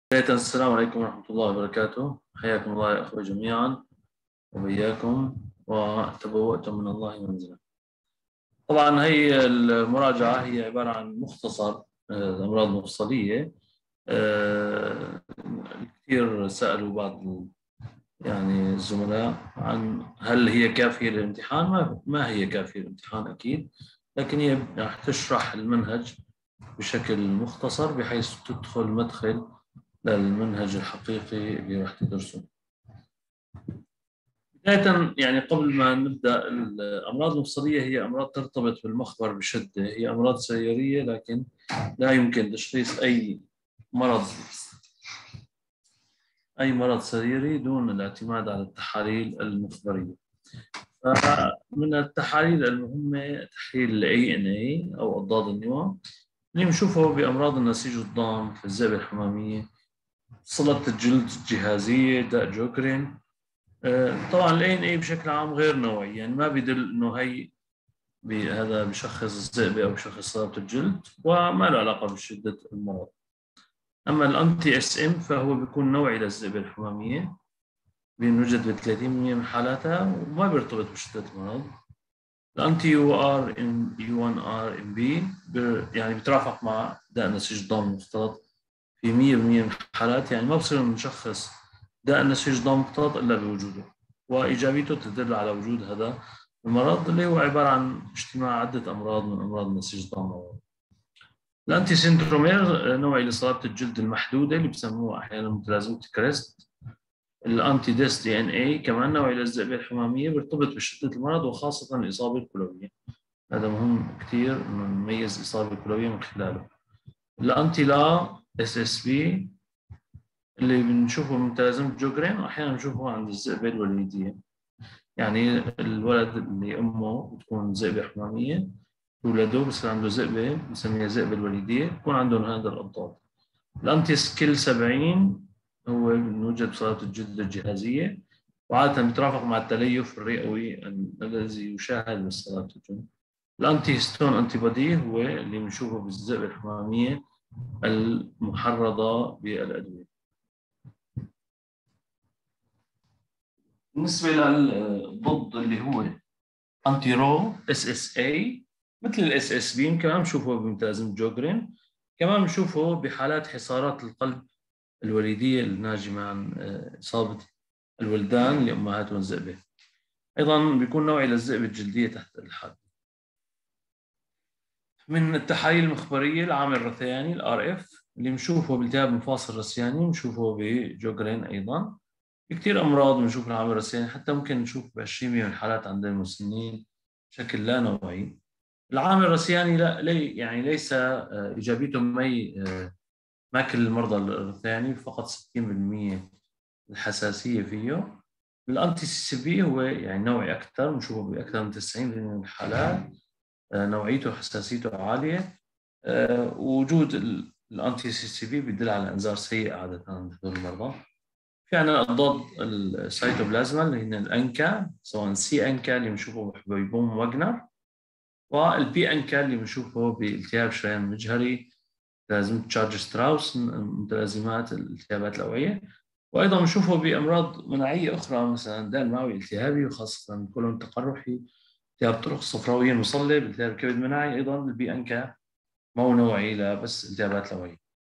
بداية السلام عليكم ورحمة الله وبركاته. حياكم الله يا أخوة جميعا وبياكم وتبوأتم من الله منزلا. طبعا هي المراجعة هي عبارة عن مختصر الأمراض المفصلية. كثير سألوا بعض يعني الزملاء عن هل هي كافية للامتحان. ما هي كافية للامتحان أكيد، لكن هي راح تشرح المنهج بشكل مختصر بحيث تدخل مدخل للمنهج الحقيقي اللي راح تدرسه. بداية يعني قبل ما نبدأ، الأمراض المفصلية هي أمراض ترتبط بالمخبر بشدة. هي أمراض سيارية، لكن لا يمكن تشخيص أي مرض سريري دون الاعتماد على التحاليل المخبرية. فمن التحاليل المهمة تحليل ال ANA أو أضداد النوى اللي بنشوفه بأمراض النسيج الضام في الذئبة الحمامية، صلة الجلد الجهازية، داء جوكرين. طبعا ال ANA بشكل عام غير نوعي، يعني ما بيدل انه هذا بشخص الذئبة او بشخص صلابة الجلد، وما له علاقة بشدة المرض. اما الانتي اس ام فهو بيكون نوعي للذئبة الحمامية، بينوجد ب 30% من حالاتها وما بيرتبط بشدة المرض. الانتي يو ار ام يو 1 ار ام بي يعني بيترافق مع داء النسيج الضام المختلط في 100% من الحالات، يعني ما بصير نشخص داء النسيج الضام المختلط الا بوجوده. وايجابيته تدل على وجود هذا المرض اللي هو عباره عن اجتماع عده امراض من امراض النسيج الضام. الانتي سنترومير نوعي لاصابه الجلد المحدوده اللي بسموه احيانا متلازمه كريست. الانتي ديس دي ان اي كمان نوعي للذئبه الحماميه، بيرتبط بشده المرض وخاصه الاصابه الكلويه. هذا مهم كثير انه نميز الاصابه الكلويه من خلاله. الانتي لا اس اس بي اللي بنشوفه من متلازمة جوجرين، وأحيانا بنشوفه عند الذئبة الوليدية، يعني الولد اللي أمه بتكون ذئبة حمامية ولده بصير عنده ذئبة بنسميها ذئبة الوليدية، بكون عندهم هذا الأضداد. الأنتي سكيل 70 هو بنوجد بصلابة الجلد الجهازية، وعادة بيترافق مع التليف الرئوي الذي يشاهد بصلابة الجلد. الأنتي هيستون أنتي بودي هو اللي بنشوفه بالذئبة الحمامية المحرضة بالأدوية. بالنسبة للضد اللي هو انتي رو اس اس اي، مثل الاس اس بي كمان بنشوفه بمتلازمة جوجرين، كمان بنشوفه بحالات حصارات القلب الوليدية الناجمة عن إصابة الولدان لأمهاتهم الذئبة. أيضا بيكون نوعي للذئبة الجلدية تحت الحد. من التحاليل المخبرية العامل الرثياني الار اف اللي بنشوفه بالتهاب مفاصل رثياني، بنشوفه بجوجرين أيضا. في كثير امراض بنشوف العامل الرثياني، حتى ممكن نشوف ب 20% من الحالات عند المسنين بشكل لا نوعي. العامل الرثياني لا يعني ليس ايجابيته ما كل المرضى الرثياني، فقط 60% الحساسيه فيه. الانتي سي سي بي هو يعني نوعي اكثر، بنشوفه باكثر من 90% من الحالات. نوعيته وحساسيته عاليه. وجود الانتي سي سي بي بيدل على انذار سيء عاده عند هذول المرضى. في عندنا أضداد السيتوبلازما اللي هن الأنكا، سواء سي أنكا اللي بنشوفه بحبيبوم واجنر، والبي أنكا اللي بنشوفه بالتهاب الشريان المجهري، متلازمة تشارج ستراوس من متلازمات الالتهابات الأوعية. وأيضا بنشوفه بأمراض مناعية أخرى مثلا داء المعوي الالتهابي، وخاصة القولون التقرحي، التهاب الطرق الصفراوية المصلب، التهاب الكبد المناعي. أيضا البي أنكا ما هو نوعي لا بس التهابات الأوعية.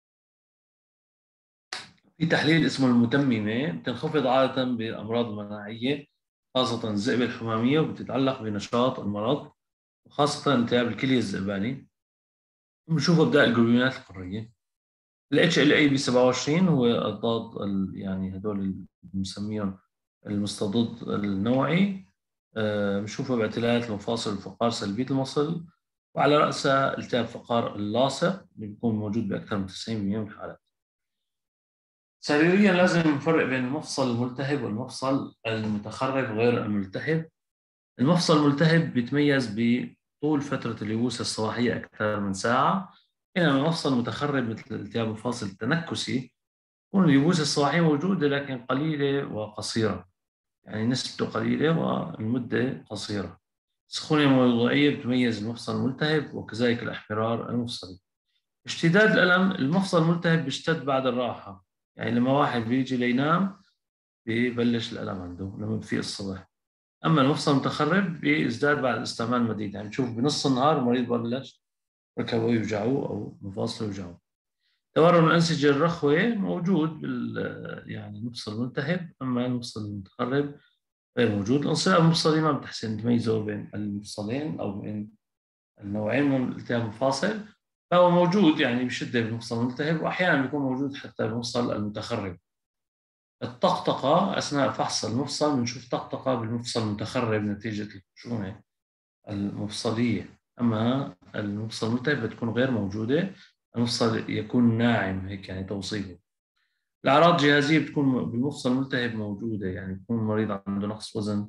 في تحليل اسمه المتممة، بتنخفض عادة بالأمراض المناعية خاصة الذئبة الحمامية، وبتتعلق بنشاط المرض وخاصة التهاب الكلية الذئباني. بنشوفه بداء الجلوينات القارية. ال HLA ب 27 هو أضداد يعني هدول اللي بنسميهم المستضد النوعي. بنشوفه باعتلالات المفاصل الفقار سلبية المصل، وعلى رأسها التهاب فقار اللاصق اللي بيكون موجود بأكثر من 90% من الحالات. سريريا لازم نفرق بين المفصل الملتهب والمفصل المتخرب غير الملتهب. المفصل الملتهب بيتميز بطول فترة اليبوس الصباحية أكثر من ساعة، بينما المفصل المتخرب مثل التهاب المفاصل التنكسي يكون اليبوس الصباحية موجودة لكن قليلة وقصيرة، يعني نسبته قليلة والمدة قصيرة. السخونة الموضعية بتميز المفصل الملتهب، وكذلك الاحمرار المفصلي. اشتداد الألم، المفصل الملتهب بيشتد بعد الراحة، يعني لما واحد بيجي لينام ببلش الألم عنده لما بفيق الصبح. أما المفصل المتخرب بيزداد بعد استعمال المديد، يعني بتشوف بنص النهار المريض بلش ركبه يوجعوه أو مفاصله يوجعوه. تورم الأنسجة الرخوة موجود يعني المفصل الملتهب، أما المفصل المتخرب غير موجود. الانصباع المفصلي ما بتحسن تميزه بين المفصلين أو بين النوعين من الالتهاب المفاصل، فهو موجود يعني بشدة بالمفصل الملتهب، وأحيانا بيكون موجود حتى بالمفصل المتخرب. الطقطقة أثناء فحص المفصل بنشوف طقطقة بالمفصل المتخرب نتيجة الخشونة المفصلية، أما المفصل الملتهب بتكون غير موجودة، المفصل يكون ناعم هيك يعني توصيله. الأعراض الجهازية بتكون بالمفصل الملتهب موجودة، يعني بيكون المريض عنده نقص وزن،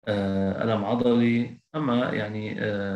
ألم عضلي، أما يعني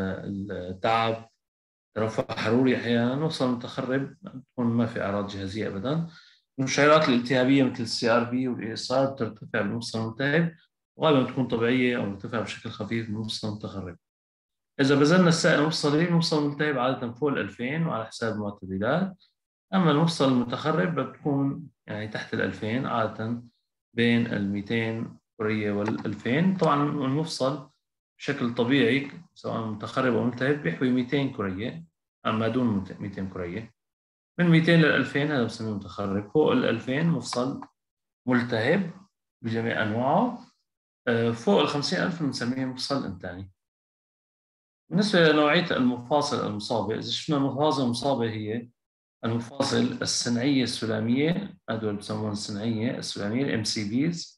التعب، ترفع حروري أحيانا. المفصل المتخرب بتكون ما في أعراض جهازية أبدا. المشعرات الالتهابية مثل السي ار بي والاي اس ار بترتفع بالمفصل الملتهب، وغالبا بتكون طبيعية أو مرتفعة بشكل خفيف بالمفصل المتخرب. إذا بذلنا السائل المفصلي، المفصل الملتهب عادة فوق ال 2000 وعلى حساب المعتدلات، أما المفصل المتخرب بتكون يعني تحت ال 2000 عادة بين ال 200 كرية وال 2000. طبعا المفصل بشكل طبيعي سواء متخرب أو ملتهب بيحوي 200 كرية، أما دون 200 كرية. من 200 لل 2000 هذا بسميه متخرب. فوق ال 2000 مفصل ملتهب بجميع أنواعه. فوق ال 50000 بنسميه مفصل إنتاني. بالنسبة لنوعية المفاصل المصابة، إذا شفنا المفاصل المصابة هي المفاصل الصنعية السلامية، هذول بسموها الصنعية السلامية الام سي بيز،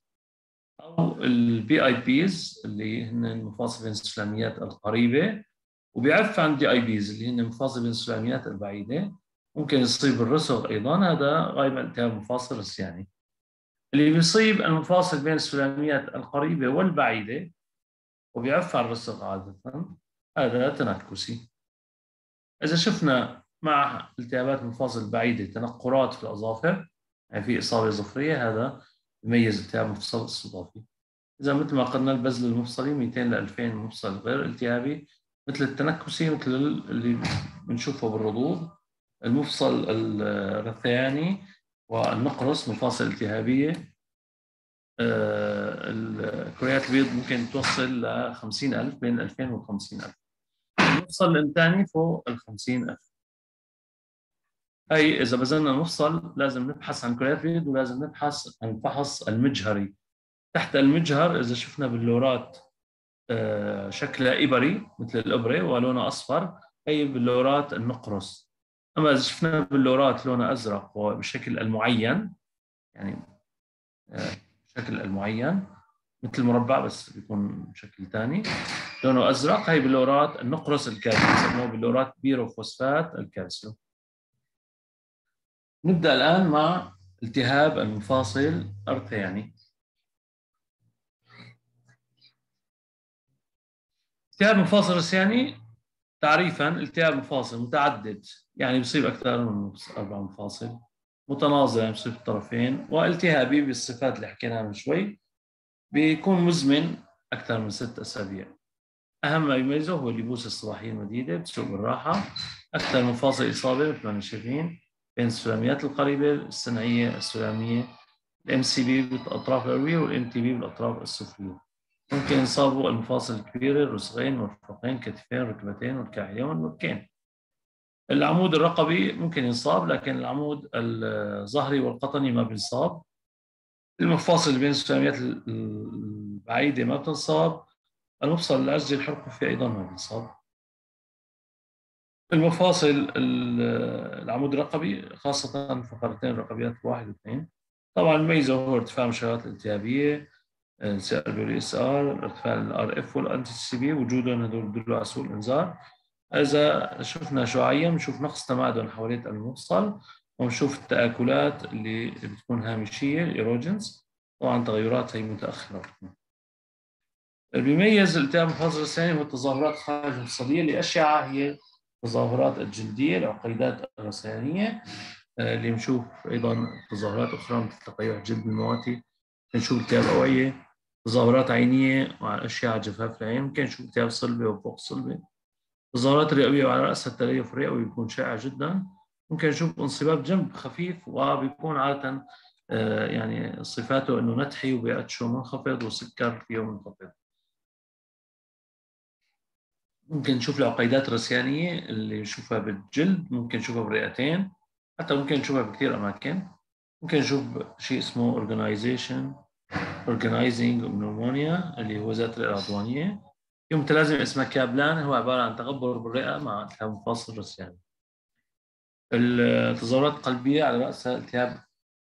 أو البي اي بيز اللي هن المفاصل بين السلاميات القريبة، وبيعف عن دي اي بيز اللي هن المفاصل بين السلاميات البعيدة. ممكن يصيب الرسغ أيضا، هذا غالبا التهاب مفاصل رسياني. اللي بيصيب المفاصل بين السلاميات القريبة والبعيدة وبيعف عن الرسغ عادة، هذا تنكسي. إذا شفنا مع التهابات المفاصل البعيدة تنقرات في الأظافر، يعني في إصابة ظفرية، هذا يميز التهاب المفصل الصدافي. إذا مثل ما قلنا البذل المفصلي 200 ل 2000 مفصل غير التهابي، مثل التنكسي مثل اللي بنشوفه بالرضوض، المفصل الرثياني والنقرس مفاصل التهابية. الكريات البيض ممكن توصل ل 50000 بين 2000 و 50000. المفصل الإنتاني فوق ال 50000. أي إذا بذلنا المفصل لازم نبحث عن كريات بيض، ولازم نبحث عن فحص المجهري. تحت المجهر إذا شفنا بلورات شكلها إبري مثل الإبرة ولونها أصفر، هي بلورات النقرس. أما إذا شفنا بلورات لونها أزرق وبشكل المعين، يعني بشكل المعين مثل المربع بس بيكون بشكل ثاني لونه أزرق، هي بلورات النقرس الكالسيوم، يسموها بلورات بيروفوسفات الكالسيوم. نبدأ الآن مع التهاب المفاصل الرثياني. التهاب المفاصل الرثياني تعريفا: التهاب مفاصل متعدد، يعني بيصيب أكثر من 4 مفاصل، متناظر يعني بيصيب الطرفين، والتهابي بالصفات اللي حكيناها من شوي، بيكون مزمن أكثر من 6 أسابيع. أهم ما يميزه هو اللبوس الصباحية المديدة، بتسوق بالراحة. أكثر مفاصل إصابة مثل ما شايفين بين السلاميات القريبة، الصناعية السلامية، الام سي بي بالاطراف العلويه والام تي بي بالاطراف السفليه. ممكن يصابوا المفاصل الكبيره، الرسغين، المرفقين، كتفين، ركبتين، والكاحلين والوركين. العمود الرقبي ممكن ينصاب، لكن العمود الظهري والقطني ما بينصاب. المفاصل اللي بين السلاميات البعيده ما بتنصاب. المفصل العجزي الحركي ايضا ما بينصاب. المفاصل العمود الرقبي خاصه الفقرتين الرقبيات 1 و2. طبعا الميزه هو ارتفاع المشارات الالتهابيه، سي ار بي والاس ار، ارتفاع الار اف والانتي سي بي، وجودهم هذول بدلوا على سوء الانذار. اذا شفنا شعاعيا بنشوف نقص تمادن حوالين المفصل، ونشوف التآكلات اللي بتكون هامشيه الايروجنز. طبعا تغيرات هي متاخره. اللي بيميز التهاب المفاصل الثاني هو التظاهرات خارج المفصليه. الاشعه هي التظاهرات الجلديه، العقيدات الرثيانيه، اللي بنشوف ايضا تظاهرات اخرى مثل تقيؤ الجلد المواتي، بنشوف التهاب اوعيه، تظاهرات عينيه مع اشعه جفاف العين، ممكن نشوف التهاب صلبه وفوق الصلبه. تظاهرات رئويه وعلى راسها التليف الرئوي بيكون شائع جدا. ممكن نشوف انصباب جنب خفيف وبيكون عاده يعني صفاته انه نتحي وبيأتشه منخفض وسكر فيه منخفض. ممكن نشوف العقيدات الرثيانية اللي نشوفها بالجلد، ممكن نشوفها بالرئتين، حتى ممكن نشوفها بكثير أماكن. ممكن نشوف شيء اسمه organizing pneumonia اللي هو ذات الرئة العضوانية. في متلازمة اسمها كابلان، هو عبارة عن تغبر بالرئة مع التهاب مفاصل رثياني. التظاهرات القلبية على رأسها التهاب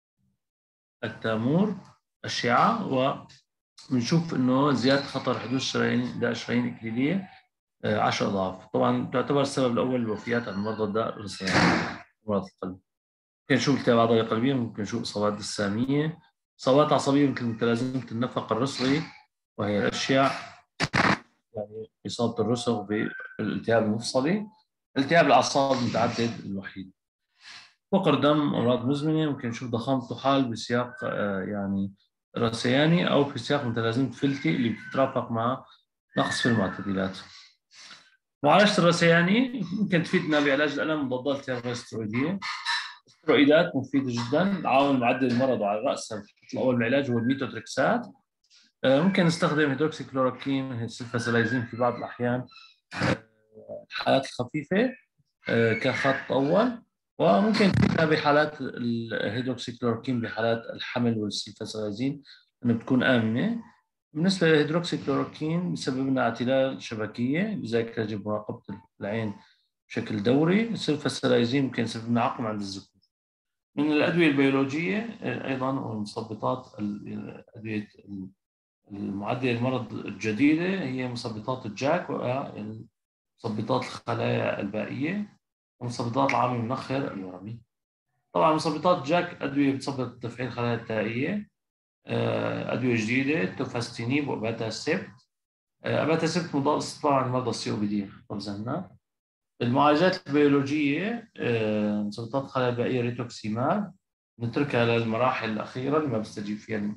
التامور، أشعة، وبنشوف إنه زيادة خطر حدوث شرايين إكليلية 10 أضعاف. طبعا تعتبر السبب الأول الوفيات عن مرضى الداء الرثياني مرض القلب. ممكن نشوف التهاب عضلية قلبية، ممكن نشوف إصابات دسامية، إصابات عصبية مثل متلازمة النفق الرسغي وهي الأشياء، يعني إصابة الرسغ بالالتهاب المفصلي، التهاب الأعصاب المتعدد الوحيد، فقر دم، أمراض مزمنة. ممكن نشوف ضخامة طحال بسياق يعني رثياني أو في سياق متلازمة فلتي اللي بتترافق مع نقص في المعتدلات. معالجة الرثياني ممكن تفيدنا بعلاج الألم مضادات التهاب الاسترويدية. الاسترويدات مفيدة جدا، عامل معدل المرض وعلى رأسها الخط الأول من العلاج هو الميتوتريكسات. ممكن نستخدم هيدروكسي كلوروكين سلفاسيلايزين في بعض الأحيان الحالات الخفيفة كخط أول، وممكن تفيدنا بحالات الهيدروكسي كلوروكين بحالات الحمل والسلفاسيلايزين أنه بتكون آمنة. بالنسبة للهيدروكسي كلوروكين بسبب لنا اعتلال شبكية، لذلك يجب مراقبة العين بشكل دوري. السلفاسيلايزين ممكن يسبب لنا عقم عند الذكور. من الأدوية البيولوجية أيضا ومثبطات أدوية المعدل المرض الجديدة هي مثبطات الجاك ومثبطات الخلايا البائية ومثبطات العامل المنخر الورمي. طبعا مثبطات جاك أدوية بتثبط تفعيل الخلايا التائية. أدوية جديدة توفاستينيب وأباتاسيبت. أباتاسيبت مضاد طبعا لمرضى السي او بي دي قبزنا. المعالجات البيولوجية مثبطات الخلايا البائية ريتوكسيماب نتركها للمراحل الأخيرة اللي ما بيستجيب فيها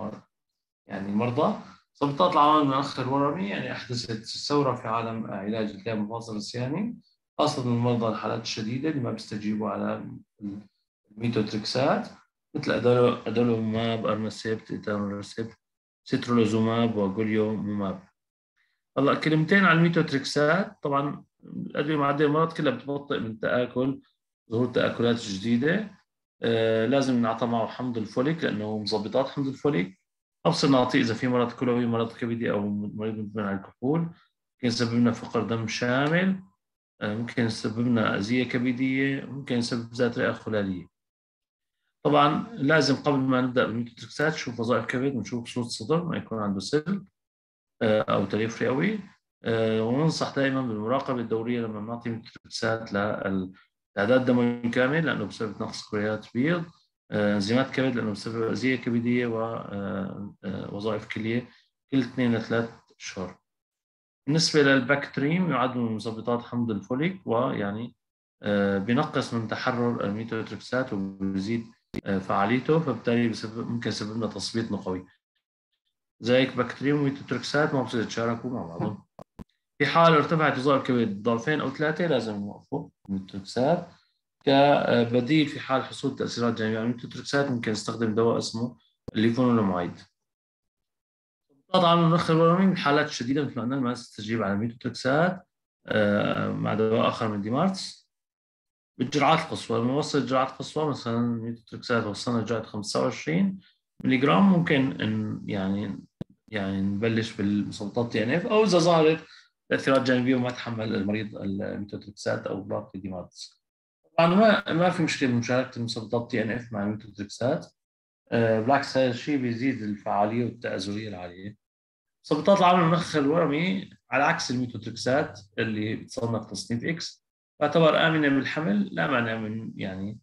المرضى. مثبطات العوامل المنخر الورمي يعني أحدثت ثورة في عالم علاج التهاب المفاصل الرثياني، خاصة المرضى الحالات الشديدة اللي ما بيستجيبوا على الميتوتريكسات مثل أدولوماب، أرنسيبت، إتانورسيبت، سترولوزوماب وجوليوموماب. هلا كلمتين عن الميتوتريكسات. طبعا الأدوية معدية المرض كلها بتبطئ من تآكل، ظهور تآكلات جديدة. لازم نعطى معه حمض الفوليك لأنه مضبطات حمض الفوليك. أبصر نعطيه إذا في مرض كلوي، مرض كبدي، أو مريض مدمن على الكحول. ممكن يسبب لنا فقر دم شامل، ممكن يسبب لنا أذية كبدية، ممكن يسبب ذات رئة خلالية. طبعا لازم قبل ما نبدأ بالميتوتريكسات نشوف وظائف كبد ونشوف صورة صدر ما يكون عنده سل أو تليف رئوي. وننصح دائما بالمراقبة الدورية لما نعطي ميتوتريكسات لإعداد الدم الكامل لأنه بسبب نقص كريات بيض، انزيمات كبد لأنه بسبب أذية كبدية، ووظائف كلية كل 2 ل 3 أشهر. بالنسبة للباكتريم يعد من مثبطات حمض الفوليك، ويعني بينقص من تحرر الميتوتريكسات وبيزيد فعاليته، فبالتالي ممكن يسبب لنا تصبيط نقوي. زيك بكتيريوم وميتوتريكسات ما بصير يتشاركوا مع بعضهم. في حال ارتفعت وظائف الكبد ضعفين أو 3 لازم نوقفه الميتوتريكسات. كبديل في حال حصول تأثيرات جانبية على الميتوتريكسات ممكن نستخدم دواء اسمه الليفونولومايد. طبعا المنخ الورمي بالحالات الشديدة مثل ما قلنا ما تستجيب على الميتوتريكسات مع دواء آخر من ديمارتس. بالجرعات القصوى لما نوصل الجرعات القصوى مثلا الميتوتريكسات وصلنا لجرعة 25 ملي جرام ممكن يعني نبلش بالمسلطات تي ان اف، او اذا ظهرت تاثيرات جانبيه وما تحمل المريض الميتوتريكسات او باقي ديماتس. طبعا ما في مشكله بمشاركه المسلطات تي ان اف مع الميتوتريكسات. بالعكس هذا الشيء بيزيد الفعاليه والتآزريه العاليه. مسلطات العامل المنخ الورمي على عكس الميتوتريكسات اللي بتصنف تصنيف اكس تعتبر امنه بالحمل، لا مانع من يعني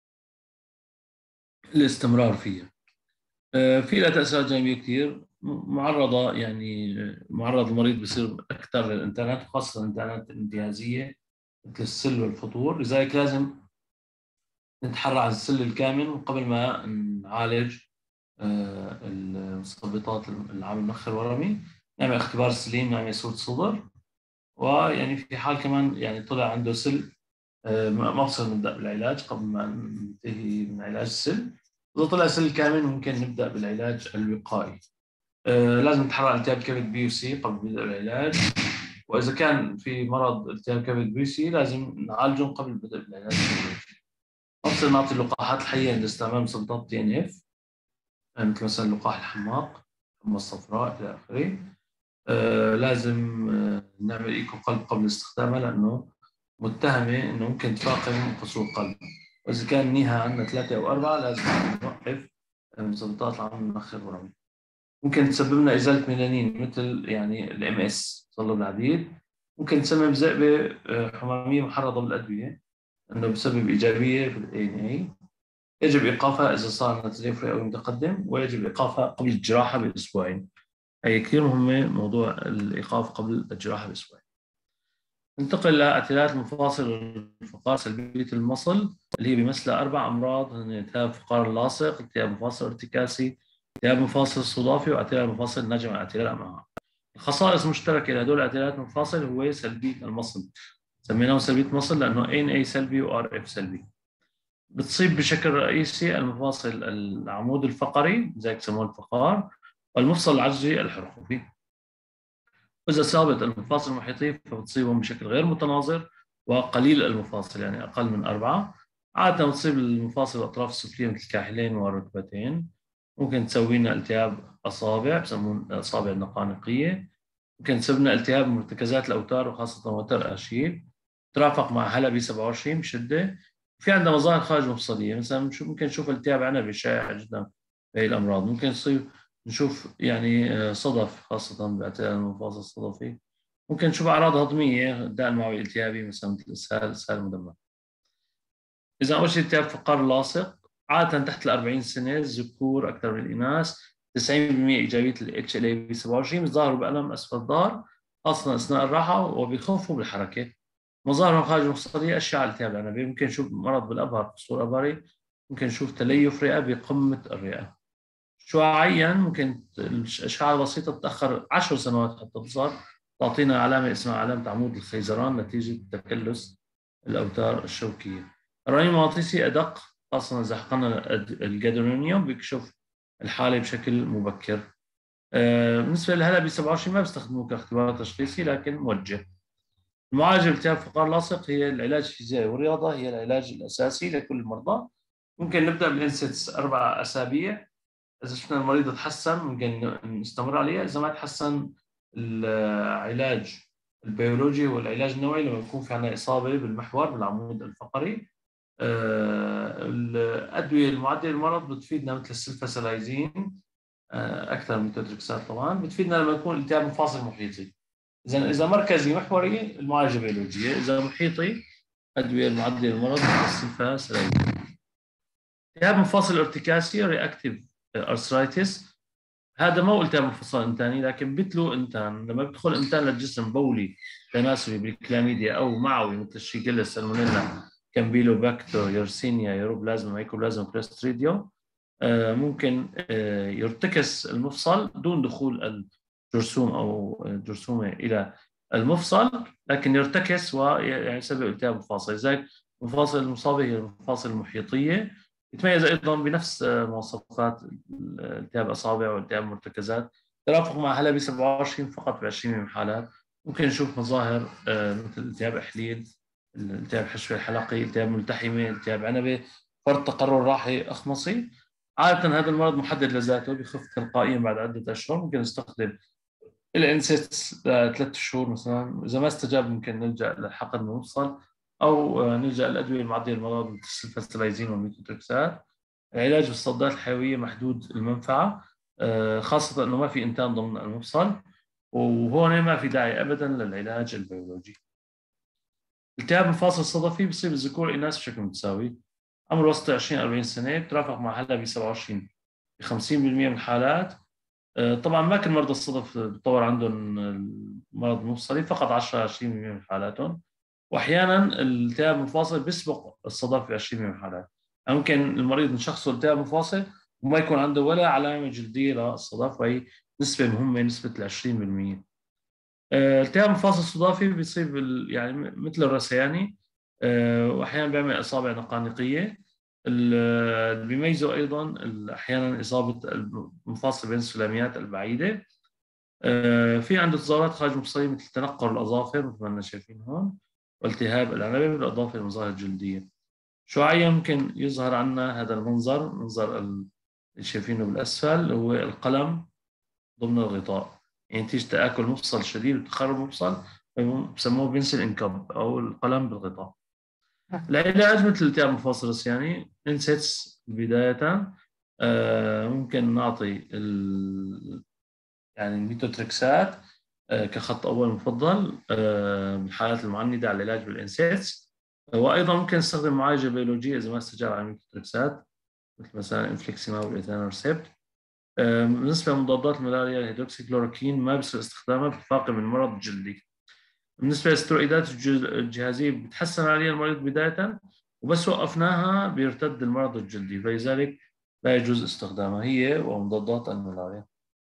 الاستمرار فيها. في لها تأثيرات جانبية كثير معرضة، يعني معرض المريض بصير أكثر للإنترنت، خاصة الإنترنت الانتهازية مثل السل والفطور. لذلك لازم نتحرى عن السل الكامل قبل ما نعالج المثبطات العامل المنخر الورمي. نعمل اختبار سليم، نعمل صورة صدر، ويعني في حال كمان يعني طلع عنده سل ما بصير نبدأ بالعلاج قبل ما ننتهي من علاج السل. إذا طلع سل كامل ممكن نبدأ بالعلاج الوقائي. لازم نتحرى التهاب كبد بي وسي قبل بدء العلاج، وإذا كان في مرض التهاب كبد بي وسي لازم نعالجهم قبل بدء العلاج البيولوجي. نفس نعطي اللقاحات الحية عند استعمال مسدطات تي ان اف، مثل مثلا لقاح الحماق، الحمى الصفراء إلى آخره. لازم نعمل ايكو قلب قبل استخدامها، لأنه متهمة إنه ممكن تفاقم قصور قلب، وإذا كان نيها عندنا 3 أو 4 لازم نوقف مسدطات العمل المؤخر الورمي. ممكن تسبب لنا إزالة ميلانين مثل يعني الام اس تصلب العديد. ممكن تسبب ذئبة حمامية محرضة بالأدوية، لأنه بسبب إيجابية في الاي ان اي. يجب إيقافها إذا صار عندنا تليف رئوي متقدم، ويجب إيقافها قبل الجراحة بأسبوعين. هي كثير مهمة موضوع الإيقاف قبل الجراحة بأسبوعين. ننتقل لاعتلالات المفاصل والفقار سلبية المصل، اللي هي بيمثلها 4 أمراض، هن التهاب فقار اللاصق، التهاب مفاصل ارتكاسي، التهاب مفاصل الصدافي، واعتلال مفاصل ناجم عن اعتلال الأمعاء. الخصائص المشتركة لهدول الاعتلالات المفاصل هو سلبية المصل، سميناه سلبية مصل لأنه ANA سلبي و RF سلبي. بتصيب بشكل رئيسي المفاصل العمود الفقري زي سموه الفقار، والمفصل العجزي الحرقوقي. وإذا أصابت المفاصل المحيطية فبتصيبهم بشكل غير متناظر وقليل المفاصل، يعني أقل من 4. عادة تصيب المفاصل الأطراف السفلية مثل الكاحلين والركبتين. ممكن تسوي لنا التهاب أصابع بسمون الأصابع النقانقية. ممكن تسبب لنا التهاب مرتكزات الأوتار وخاصة وتر أشيل، ترافق مع هلبي 27 بشدة. في عندنا مظاهر خارج مفصلية، مثلا ممكن نشوف التهاب عنبي شائع جدا في هي الأمراض. ممكن تصيب نشوف يعني صدف، خاصة باعتلال المفاصل الصدفي. ممكن نشوف أعراض هضمية، الداء المعوي الالتهابي مثلا مثل الإسهال المدمر. إذا أول شيء التهاب فقار اللاصق، عادة تحت ال 40 سنة، الذكور أكثر من الإناث. 90% إيجابية ال HLA-B 27 بيظهروا بألم أسفل الظهر خاصة أثناء الراحة، وبيخفوا بالحركة. مظاهر خارج المفصلية أشعة التهاب العنبي، ممكن نشوف مرض بالأبهر قصور أبهري، ممكن نشوف تليف رئة بقمة الرئة. شعاعيا ممكن الأشعة البسيطة تتأخر 10 سنوات حتى تظهر، تعطينا علامة اسمها علامة عمود الخيزران نتيجة تكلس الأوتار الشوكية. الرنين المغناطيسي أدق، خاصة إذا حقنا الجادرونيوم بيكشف الحالة بشكل مبكر. بالنسبة لهلا ب 27 ما بيستخدموه كاختبار تشخيصي لكن موجه. المعالجة بالتهاب فقار لاصق هي العلاج الفيزيائي والرياضة، هي العلاج الأساسي لكل المرضى. ممكن نبدأ بالإنسيتس 4 أسابيع. إذا شفنا المريض تحسن ممكن نستمر عليه. إذا ما تحسن، العلاج البيولوجي والعلاج النوعي لما يكون في عندنا إصابة بالمحور بالعمود الفقري. الأدوية المعدية للمرض بتفيدنا مثل السلفاسلايزين، أكثر من تدريكسات طبعا، بتفيدنا لما يكون التهاب مفاصل محيطي. إذا مركزي محوري المعالجة بيولوجية، إذا محيطي أدوية المعدية للمرض مثل السلفاسلايزين. التهاب مفاصل ارتكاسي رياكتيف ارثرايتس، هذا مو التهاب مفصل انتاني لكن بتلو انتان. لما بيدخل انتان للجسم بولي تناسلي بالكلاميديا او معوي مثل الشيجيلا، سالمونيلا، كامبيلوباكتر، يرسينيا، يوروبلازما، مايكوبلازما، كلوستريديوم، ممكن يرتكس المفصل دون دخول الجرثوم او الجرثومه الى المفصل، لكن يرتكس ويسبب التهاب مفاصل. لذلك المفاصل المصابه هي المفاصل المحيطيه. يتميز ايضا بنفس مواصفات التهاب اصابع والتهاب مرتكزات، ترافق مع هلبي 27 فقط ب 20 من الحالات. ممكن نشوف مظاهر مثل التهاب احليل، التهاب حشوي الحلقي، التهاب ملتحمه، التهاب عنبه، فرط تقرر راحي اخمصي. عادة هذا المرض محدد لذاته، بيخف تلقائيا بعد عدة أشهر. ممكن نستخدم الانسيتس 3 شهور مثلا. إذا ما استجاب ممكن نلجأ للحقن المفصل، أو نلجأ للأدوية المعدية للمرض مثل السلفاستلايزين والميثوتركسات. العلاج بالصدات الحيوية محدود المنفعة، خاصة أنه ما في إنتان ضمن المفصل، وهون ما في داعي أبدا للعلاج البيولوجي. التهاب المفاصل الصدفي بيصيب الذكور والإناث بشكل متساوي. عمر وسط 20-40 سنة، بترافق مع هلا ب 27 ب 50% من الحالات. طبعا ما كل مرضى الصدف بتطور عندهم المرض المفصلي، فقط 10-20% من حالاتهم. واحيانا الالتهاب المفاصل بيسبق الصدف ب 20% من الحالات. يعني ممكن المريض نشخصه التهاب مفاصل وما يكون عنده ولا علامه جلديه للصدف، وهي نسبه مهمه، نسبه ال 20%. التهاب المفاصل الصدافي بيصيب يعني مثل الرثياني، واحيانا بيعمل اصابع نقانقيه. اللي بيميزوا أيضا أحيانا إصابة المفاصل بين السلاميات البعيدة. في عنده تظاهرات خارج مفصلية مثل تنقر الأظافر مثل ما احنا شايفين هون، والتهاب العنبة، بالإضافة للمظاهر الجلدية. شعاعيا ممكن يظهر عنا هذا المنظر، منظر اللي شايفينه بالأسفل هو القلم ضمن الغطاء، يعني نتيجة تآكل مفصل شديد وتخرب مفصل بسموه بنسل انكب أو القلم بالغطاء. العلاج مثل التهاب مفاصل الرسياني انسيتس بداية. ممكن نعطي يعني الميتوتريكسات كخط أول مفضل بالحالات المعندة على العلاج بالإنسيتس. وأيضا ممكن نستخدم معالجة بيولوجية إذا ما استجاب على الميتوتريكسات مثل مثلا انفليكسيماب والإيثانورسيبت. بالنسبة لمضادات الملاريا الهيدروكسيكلوروكين ما بصير استخدامها بتفاقم من المرض الجلدي. بالنسبة للاستروئيدات الجهازية بتحسن عليها المريض بداية، وبس وقفناها بيرتد المرض الجلدي، فلذلك لا يجوز استخدامها هي ومضادات الملاريا.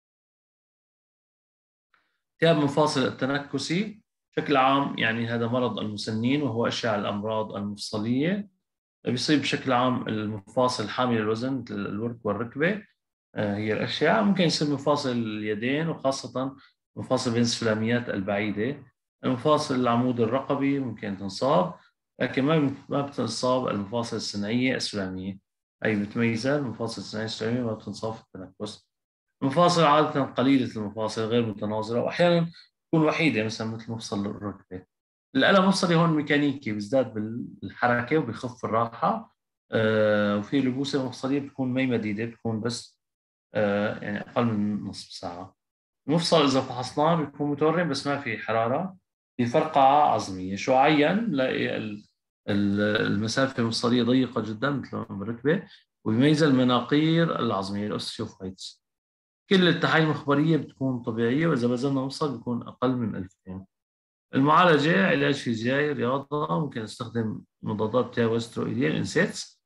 التهاب المفاصل التنكسي بشكل عام يعني هذا مرض المسنين، وهو أشع الأمراض المفصلية. بيصيب بشكل عام المفاصل حامل الوزن مثل الورك والركبة. هي الأشعة ممكن يصير مفاصل اليدين، وخاصة مفاصل بين السلاميات البعيدة. المفاصل العمود الرقبي ممكن تنصاب، لكن ما بتنصاب المفاصل الثنائية السلامية، أي متميزة المفاصل الثنائية السلامية ما بتنصاب في التنفس. المفاصل عادة قليلة المفاصل غير متناظرة، وأحيانا تكون وحيدة مثلا مثل مفصل الركبة. الألم المفصلي هون ميكانيكي، بيزداد بالحركة وبيخف الراحة. وفي لبوسة مفصلية بتكون مي مديدة، بتكون بس يعني أقل من نصف ساعة. المفصل إذا فحصناه بيكون متورم بس ما في حرارة، في فرقعة عظمية. شعاعيا نلاقي المسافة المفصلية ضيقة جدا مثل بالركبة، ويميز المناقير العظمية الأوستيوفايتس. كل التحاليل المخبرية بتكون طبيعية، وإذا بذلنا مفصل بيكون أقل من 2000. المعالجة علاج فيزيائي، رياضة، ممكن نستخدم مضادات تياوسترويدية الانسيتس.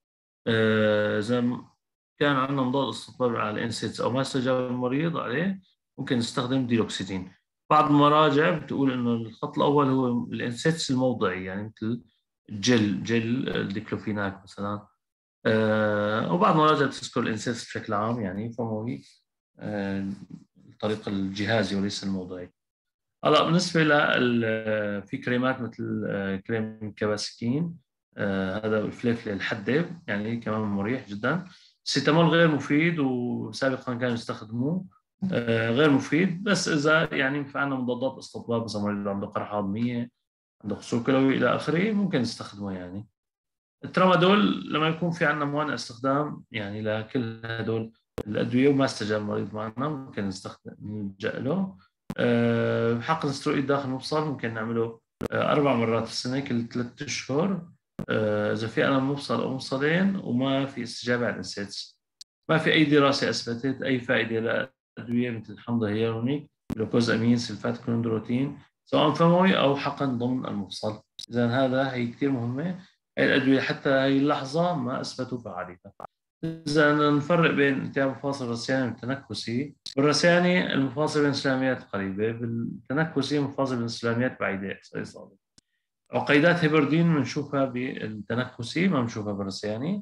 إذا كان عندنا مضاد استطلاع على الانسيتس أو ما استجاب المريض عليه ممكن نستخدم ديلوكسيدين. بعض المراجع بتقول إنه الخط الأول هو الانسيتس الموضعي، يعني مثل جل الديكلوفيناك مثلا. وبعض المراجع بتذكر الانسيتس بشكل عام يعني فموي الطريق الجهازي وليس الموضعي. هلا بالنسبة في كريمات مثل كريم كباسكين، هذا الفليفلة الحدة يعني كمان مريح جدا. السيتامول غير مفيد وسابقا كانوا يستخدموه، غير مفيد، بس إذا يعني في عندنا مضادات استطباب مثلا مريض عنده قرحة هضمية، عنده خصوص كلوي إلى آخره ممكن نستخدمه يعني. الترامادول لما يكون في عندنا موانع استخدام يعني لكل هدول الأدوية وما استجاب المريض معنا ممكن نلجأ له. حقن استروئيد داخل المفصل ممكن نعمله 4 مرات في السنة كل 3 أشهر. إذا في ألم مفصل أو مفصلين وما في استجابة على الإنسيتس. ما في أي دراسة أثبتت أي فائدة لأدوية مثل حمض هيالورونيك، جلوكوز أمين، سلفات كلوندروتين، سواء فموي أو حقن ضمن المفصل. إذا هذا هي كثير مهمة. هي الأدوية حتى هي اللحظة ما أثبتوا فعاليتها. إذا نفرق بين التهاب المفاصل الرثياني والتنكسي، بالرثياني المفاصل بين السلاميات قريبة، بالتنكسي المفاصل بين السلاميات بعيدة أكثر إصابة. عقيدات هيبردين بنشوفها بالتنكسي ما بنشوفها بالرثياني.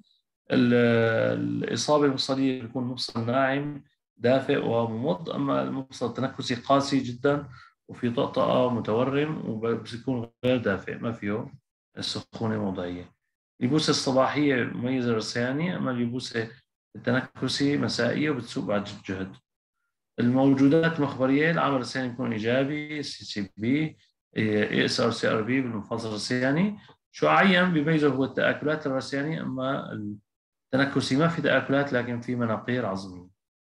الإصابة المفصلية بيكون مفصل ناعم دافئ وممض، أما المفصل التنكسي قاسي جدا وفي طقطقة متورم وبيكون غير دافئ ما فيه السخونة موضعية. اليبوسة الصباحية مميزة الرثياني، أما اليبوسة التنكسي مسائية وبتسوء بعد الجهد. الموجودات المخبريه العمل الرثياني بيكون ايجابي، سي سي بي، اي اس ار سي ار بي بالمفاصل الرثياني. شعاعيا بيميزه هو التاكلات الرثياني، اما التنكسي ما في تاكلات لكن في مناقير عظميه.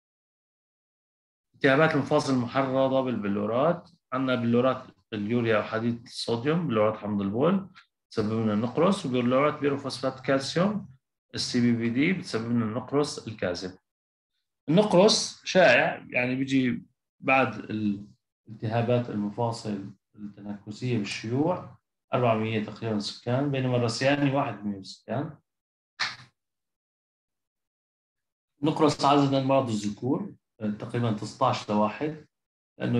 التهابات المفاصل المحرضه بالبلورات، عندنا بلورات اليوريا وحديد الصوديوم، بلورات حمض البول بتسبب لنا النقرس، وبلورات بيروفوسفات كالسيوم السي بي بي دي بتسبب لنا النقرس الكاذب. النقرس شائع يعني بيجي بعد التهابات المفاصل التنكسية بالشيوع، 400 تقريبا سكان، بينما الرثياني 1% من السكان. النقرس عادة مرض الذكور، تقريبا 19 لواحد، لأنه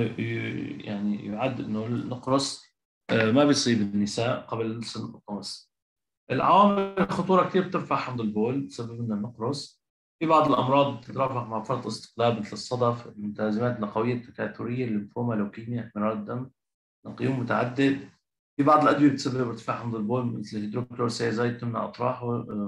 يعني يعد أنه النقرس ما بيصيب النساء قبل سن القمص. العوامل الخطورة كثير بترفع حمض البول بتسبب لنا النقرس. في بعض الأمراض بتترافق مع فرط استقلاب مثل الصدف، الملتهبات النقوية التكاثرية، الليمفوما، لوكيميا، احمرار الدم، نقيوم متعدد. في بعض الأدوية بتسبب ارتفاع حمض البول مثل الهيدروكلورسيازايد تمنع أطراحه،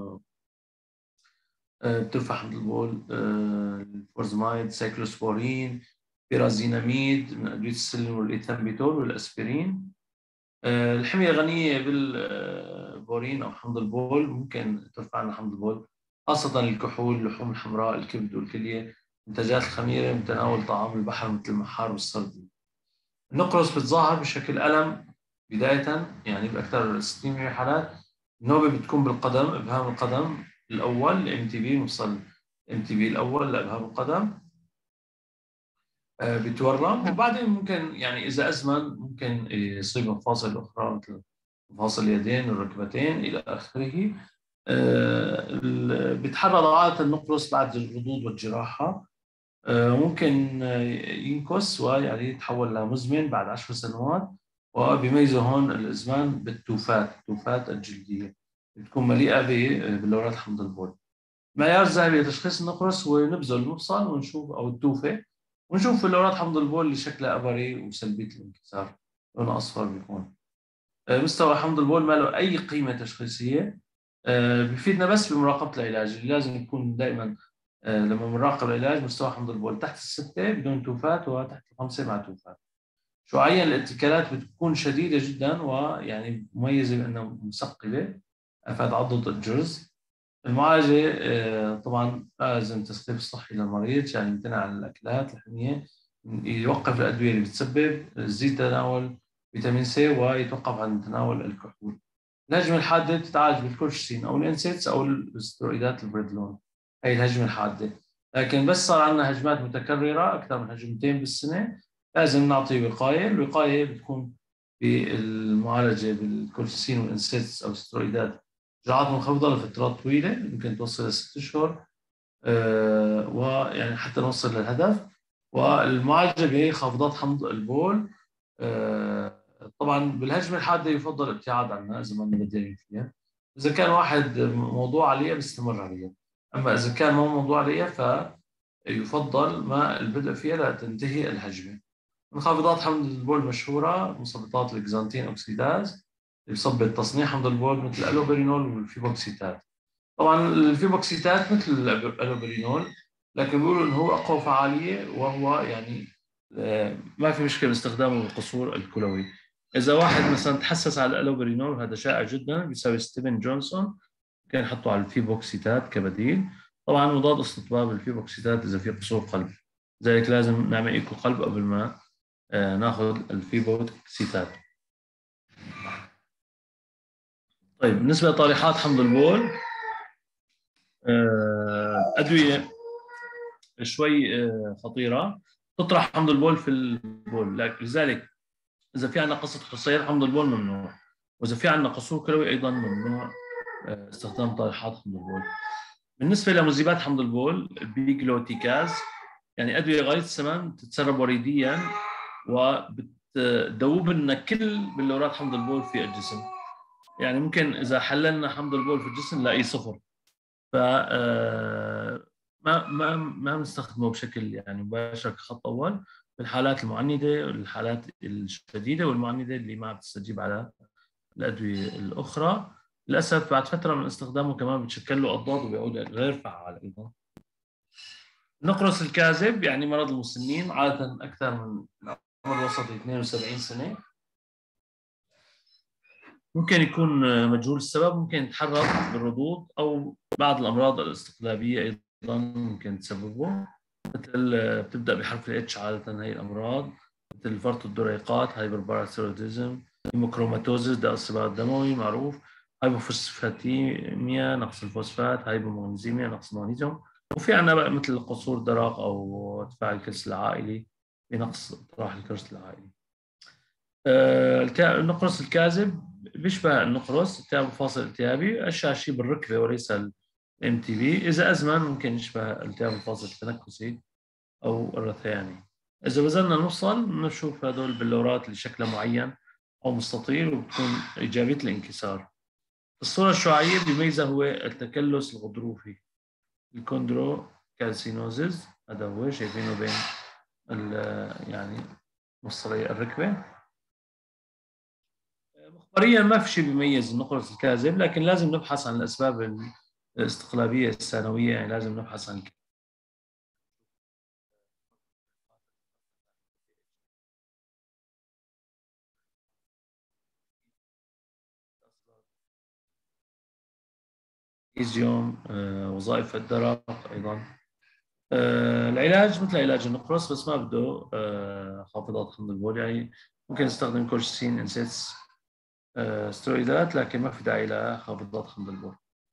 بترفع حمض البول. الفورزمايد، سايكلوسبورين، بيرازيناميد من أدوية السلين والإيثامبيتول والأسبرين. الحمية غنية بالبورين أو حمض البول ممكن ترفع لنا حمض البول، خاصة الكحول، اللحوم الحمراء، الكبد والكلية، منتجات الخميرة من تناول طعام البحر مثل المحار والسردين. النقرس بتظاهر بشكل ألم بداية، يعني بأكثر 60% حالات. النوبة بتكون بالقدم، إبهام القدم الأول، الام تي بي، مفصل الام تي بي الأول لإبهام القدم بتورم، وبعدين ممكن يعني إذا أزمن ممكن يصيب مفاصل أخرى مثل مفاصل اليدين والركبتين إلى آخره. بيتحرر عادة النقرس بعد الردود والجراحة. ممكن ينكس ويعني يتحول لمزمن بعد 10 سنوات. وبيميزوا هون الإزمان بالتوفات، التوفات الجلدية بتكون مليئة ببلورات حمض البول. معيار ذهبي لتشخيص النقرس هو نبذل المفصل ونشوف، أو التوفة، ونشوف بلورات حمض البول اللي شكلها أبري وسلبية الانكسار، لونها أصفر بيكون. مستوى حمض البول ما له أي قيمة تشخيصية. بفيدنا بس بمراقبة العلاج اللي لازم يكون دائما. لما بنراقب العلاج مستوى حمض البول تحت الستة بدون توفات، وتحت الخمسة مع توفات. شعاعيا الاتكالات بتكون شديدة جدا، ويعني مميزة بأنها مثقبة، أفاد عضة الجرز. المعالجة طبعا لازم تثقيف صحي للمريض، يعني يمتنع عن الأكلات الحمية، يوقف الأدوية اللي بتسبب، يزيد تناول فيتامين سي، ويتوقف عن تناول الكحول. الهجمة الحادة بتتعالج بالكولشيسين أو الإنسيتس أو الاسترويدات البريدلون، هي الهجمة الحادة. لكن بس صار عندنا هجمات متكررة أكثر من هجمتين بالسنة، لازم نعطي وقاية. الوقاية بتكون بالمعالجة بالكولشيسين والإنسيتس أو الاسترويدات، جرعات منخفضة لفترات طويلة يمكن توصل ل 6 أشهر، ويعني حتى نوصل للهدف. والمعالجة بخافضات حمض البول. طبعا بالهجمة الحادة يفضل الابتعاد عنها إذا ما بدنا فيها. إذا كان واحد موضوع عليها بيستمر عليها، أما إذا كان ما موضوع عليها فيفضل ما البدء فيها لتنتهي الهجمة. منخفضات حمض البول المشهورة مثبطات الإكزانتين أوكسيداز اللي بيثبط تصنيع حمض البول مثل الألوبرينول والفيبوكسيتات. طبعا الفيبوكسيتات مثل الألوبرينول، لكن بيقولوا انه هو اقوى فعاليه، وهو يعني ما في مشكله باستخدامه بالقصور الكلوي. اذا واحد مثلا تحسس على الالوبرينول، وهذا شائع جدا، بيساوي ستيفن جونسون، كان يحطوا على الفيبوكسيتات كبديل. طبعا مضاد استطباب الفيبوكسيتات اذا في قصور قلب، لذلك لازم نعمل ايكو قلب قبل ما ناخذ الفيبوكسيتات. طيب بالنسبه لطارحات حمض البول، ادويه شوي خطيره تطرح حمض البول في البول، لذلك اذا في عندنا قصه حصير حمض البول ممنوع، واذا في عندنا قصور كلوي ايضا ممنوع استخدام طارحات حمض البول. بالنسبه لمذيبات حمض البول، بيجلوتيكاز، يعني ادويه غايه الثمن تتسرب وريديا وبتذوب لنا كل بلورات حمض البول في الجسم. يعني ممكن اذا حللنا حمض البول في الجسم نلاقيه صفر. ف ما بنستخدمه بشكل يعني مباشر كخط اول في الحالات المعنده والحالات الشديده والمعنده اللي ما بتستجيب على الادويه الاخرى. للاسف بعد فتره من استخدامه كمان بتشكل له اضداد وبيعود غير فعال ايضا. النقرس الكاذب، يعني مرض المسنين، عاده اكثر من العمر الوسطي 72 سنه. ممكن يكون مجهول السبب، ممكن يتحرك بالردود او بعض الامراض الاستقلابيه ايضا ممكن تسببه، مثل بتبدا بحرف الاتش عاده هي الامراض، مثل فرط الدريقات، هايبرباراثيروديزم، هيموكروماتوزيس، ده الصباغ الدموي معروف، هايبوفوسفاتيميا نقص الفوسفات، هايبومغنيزيميا نقص المغنيسيوم. وفي عندنا بقى مثل قصور دراق او ارتفاع الكرش العائلي بنقص اطراح الكرش العائلي. النقرس الكاذب بيشبه النقرس التهاب الفاصل الالتهابي، اشعه شيء بالركبه وليس الام تي بي. اذا ازمن ممكن يشبه التهاب الفاصل التنكسي او الرثياني. اذا بذلنا نوصل بنشوف هدول البلورات اللي شكلها معين او مستطيل وبتكون ايجابيه الانكسار. الصورة الشعاعية بيميزها هو التكلس الغضروفي، الكوندروكالسينوزيس، هذا هو شايفينه بين يعني مفصلي الركبة. مخبريا ما في شيء بيميز النقرس الكاذب، لكن لازم نبحث عن الأسباب الاستقلابية الثانوية، يعني لازم نبحث عن إيزيوم، وظائف الدرق أيضا. العلاج مثل علاج النقرس، بس ما بده خافضات حمض البول، يعني ممكن نستخدم كورتيسين انسيتس، سترويدات، لكن ما في داعي لخافضات حمض البول.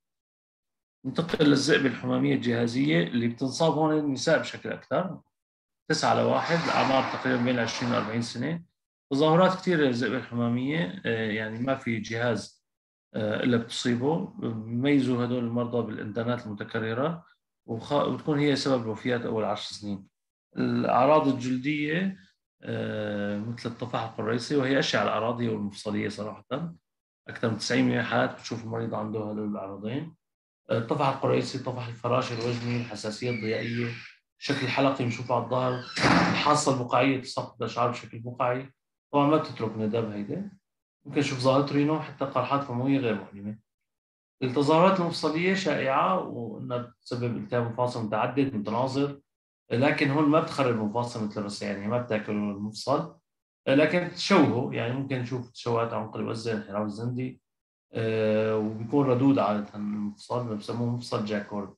ننتقل للذئبة الحمامية الجهازية اللي بتنصاب هون النساء بشكل أكثر، 9 ل1، الأعمار تقريبا بين 20 و 40 سنة. تظاهرات كثيرة للذئبة الحمامية، يعني ما في جهاز إلا بتصيبه. بيميزوا هدول المرضى بالإنتانات المتكررة، وتكون هي سبب الوفيات أول 10 سنين. الأعراض الجلدية مثل التفحق الرئيسي، وهي أشعة الأعراض هي والمفصلية صراحة. أكثر من 90% من الحالات بتشوف المريض عنده هدول العرضين. الطفح القريصي، الطفح الفراشي الوجهي، الحساسية الضيائية، الشكل الحلقي بنشوفه على الظهر، الحاصة البقعية، تساقط الأشعار بشكل بقعي، طبعا ما بتترك ندب هيدا. ممكن نشوف ظاهرة رينو، حتى قرحات فموية غير مؤلمة. التظاهرات المفصلية شائعة، وإنها تسبب التهاب مفاصل متعدد متناظر، لكن هون ما بتخرب المفاصل مثل الرسام، يعني ما بتاكل المفصل، لكن تشوهه، يعني ممكن نشوف تشوهات عنق الوزة، انحراف الزندي، وبيكون ردود عادة المفصل، بسموه مفصل جاكورد.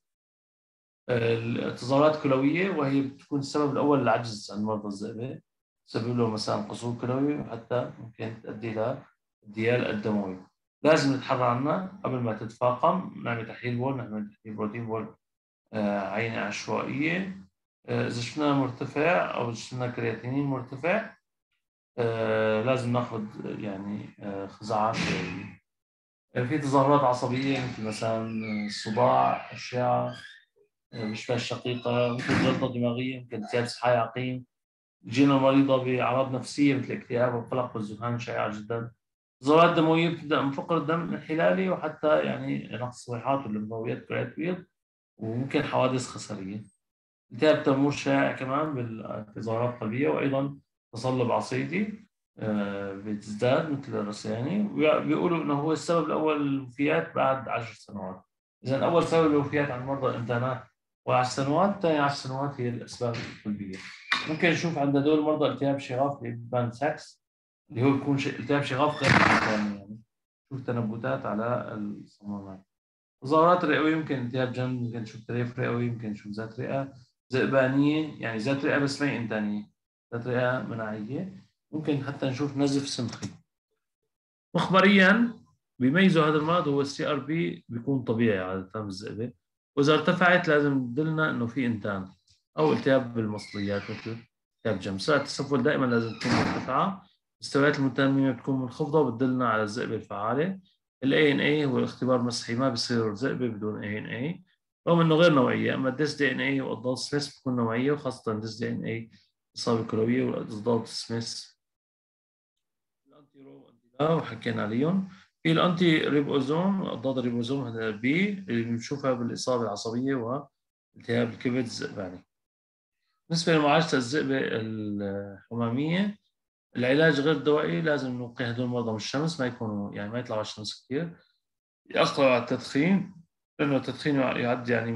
التظاهرات كلوية، وهي بتكون السبب الأول للعجز عند مرضى الذئبة، تسبب له مثلا قصور كلوي، وحتى ممكن تؤدي إلى الديال الدموي. لازم نتحرى عنها قبل ما تتفاقم، نعمل تحليل بول، نعمل تحليل بروتين بول، عينة عشوائية. إذا شفنا مرتفع أو شفنا كرياتينين مرتفع، لازم ناخذ يعني خزعات. في تظاهرات عصبية مثل مثلا الصداع، الشعر، الإشباع الشقيقة، ممكن جلطة دماغية، ممكن التهاب صحي عقيم. جينا المريضة بأعراض نفسية مثل الاكتئاب والقلق والذهان شائعة جدا. تظاهرات دموية بتبدأ من فقر الدم الانحلالي، وحتى يعني نقص الصفيحات واللمفاويات كريات، وممكن حوادث خسرية. التهاب تيمور شائع كمان بالتظاهرات القلبية، وأيضا تصلب عصيدي بتزداد مثل الرسياني. بيقولوا إنه هو السبب الأول للوفيات بعد 10 سنوات. إذا أول سبب للوفيات عند مرضى الإنتانات و10 سنوات، ثاني 10 سنوات هي الأسباب القلبية. ممكن نشوف عند هدول المرضى التهاب شغاف لبان ساكس، اللي هو بيكون التهاب شغاف غير الإنتاني، يعني شوف تنبتات على الصمامات. تظاهرات رئوية، يمكن التهاب جنب، يمكن نشوف تليف رئوي، يمكن نشوف ذات رئة ذئبانية، يعني ذات رئة بس ما هي إنتانية، ذات رئة مناعية. ممكن حتى نشوف نزف سمخي. مخبريا بيميزوا هذا المرض هو السي ار بي، بيكون طبيعي عادة بالذئبة، وإذا ارتفعت لازم تدلنا إنه في إنتان أو التهاب بالمصليات مثل التهاب جنب. سرعة التسفل دائما لازم تكون مرتفعة، مستويات المتنمية بتكون منخفضة، وبتدلنا على الذئبة الفعالة. الاي ان اي هو الاختبار مسحي، ما بيصير ذئبة بدون اي ان اي، رغم انه غير نوعية. اما الديس دي ان اي واضداد سميث بتكون نوعية، وخاصة الديس دي ان اي اصابة كلوية، واضداد سميث الانتي رو وانتي لا وحكينا عليهم. في الانتي ريبوزوم، اضداد الريبوزوم هذا بي اللي بنشوفها بالاصابة العصبية والتهاب الكبد الذئباني. بالنسبة لمعالجة الذئبة الحمامية، العلاج غير الدوائي، لازم نوقي هدول المرضى من الشمس، ما يكونوا يعني ما يطلعوا على الشمس كثير. يأخروا على التدخين، لأنه التدخين يعد يعني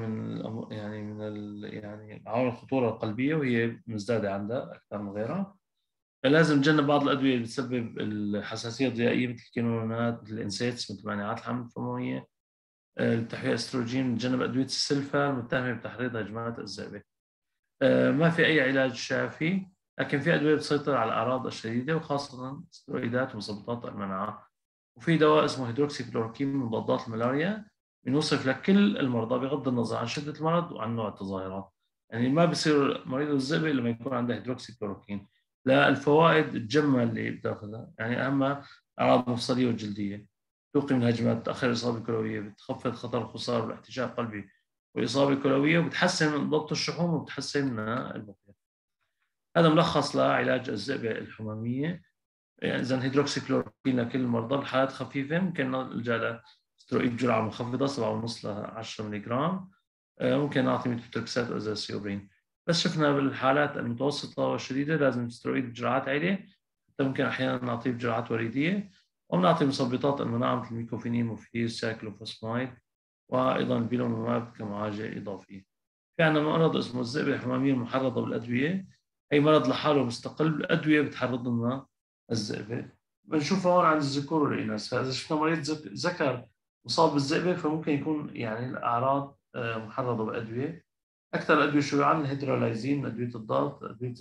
يعني عوامل الخطورة القلبية، وهي مزدادة عندها أكثر من غيرها. لازم نتجنب بعض الأدوية اللي بتسبب الحساسية الضيائية مثل الكينونات، مثل الإنسيتس، مثل مانعات الحمل الفموية. لتحويل أستروجين نتجنب أدوية السلفا المتهمة بتحريض هجمات الذئبة. ما في أي علاج شافي، لكن في أدوية بتسيطر على الأعراض الشديدة، وخاصة سترويدات ومثبطات المناعة. وفي دواء اسمه هيدروكسي كلوروكين من مضادات الملاريا، بنوصف لكل المرضى بغض النظر عن شدة المرض وعن نوع التظاهرات. يعني ما بصير مريض الذئبة لما يكون عنده هيدروكسي كلوروكين. لا، الفوائد الجمة اللي بتاخذها، يعني أهمها أعراض مفصلية وجلدية، توقي من هجمات، تأخر الإصابة الكلوية، بتخفض خطر الخسار والاحتشاء القلبي والإصابة الكلوية، وبتحسن من ضبط الشحوم، وبتحسن من البقية. هذا ملخص لعلاج الذئبة الحمامية. يعني إذا هيدروكسي كلوروكين لكل المرضى، بحالات خفيفة ممكن نلجأ سترويد بجرعة منخفضة 7.5 ل 10 ملغ. ممكن نعطي ميثوتركسات وازاسيوبرين. بس شفنا بالحالات المتوسطة والشديدة لازم سترويد بجرعات عالية، حتى ممكن أحيانا نعطيه بجرعات وريدية، ونعطي مثبطات المناعة مثل الميكوفينين وفير سايكلوفوسمايد، وأيضا بيلوماب كمعالجة إضافية. في عندنا مرض اسمه الذئبة الحمامية المحرضة بالأدوية، أي مرض لحاله مستقل، بالأدوية بتحرض لنا الذئبة. بنشوفها هون عند الذكور والإناث. فإذا شفنا مريض ذكر مصاب بالذئبة فممكن يكون يعني الأعراض محرضة بأدوية. أكثر الأدوية شيوعاً الهيدرولايزين، أدوية الضغط، أدوية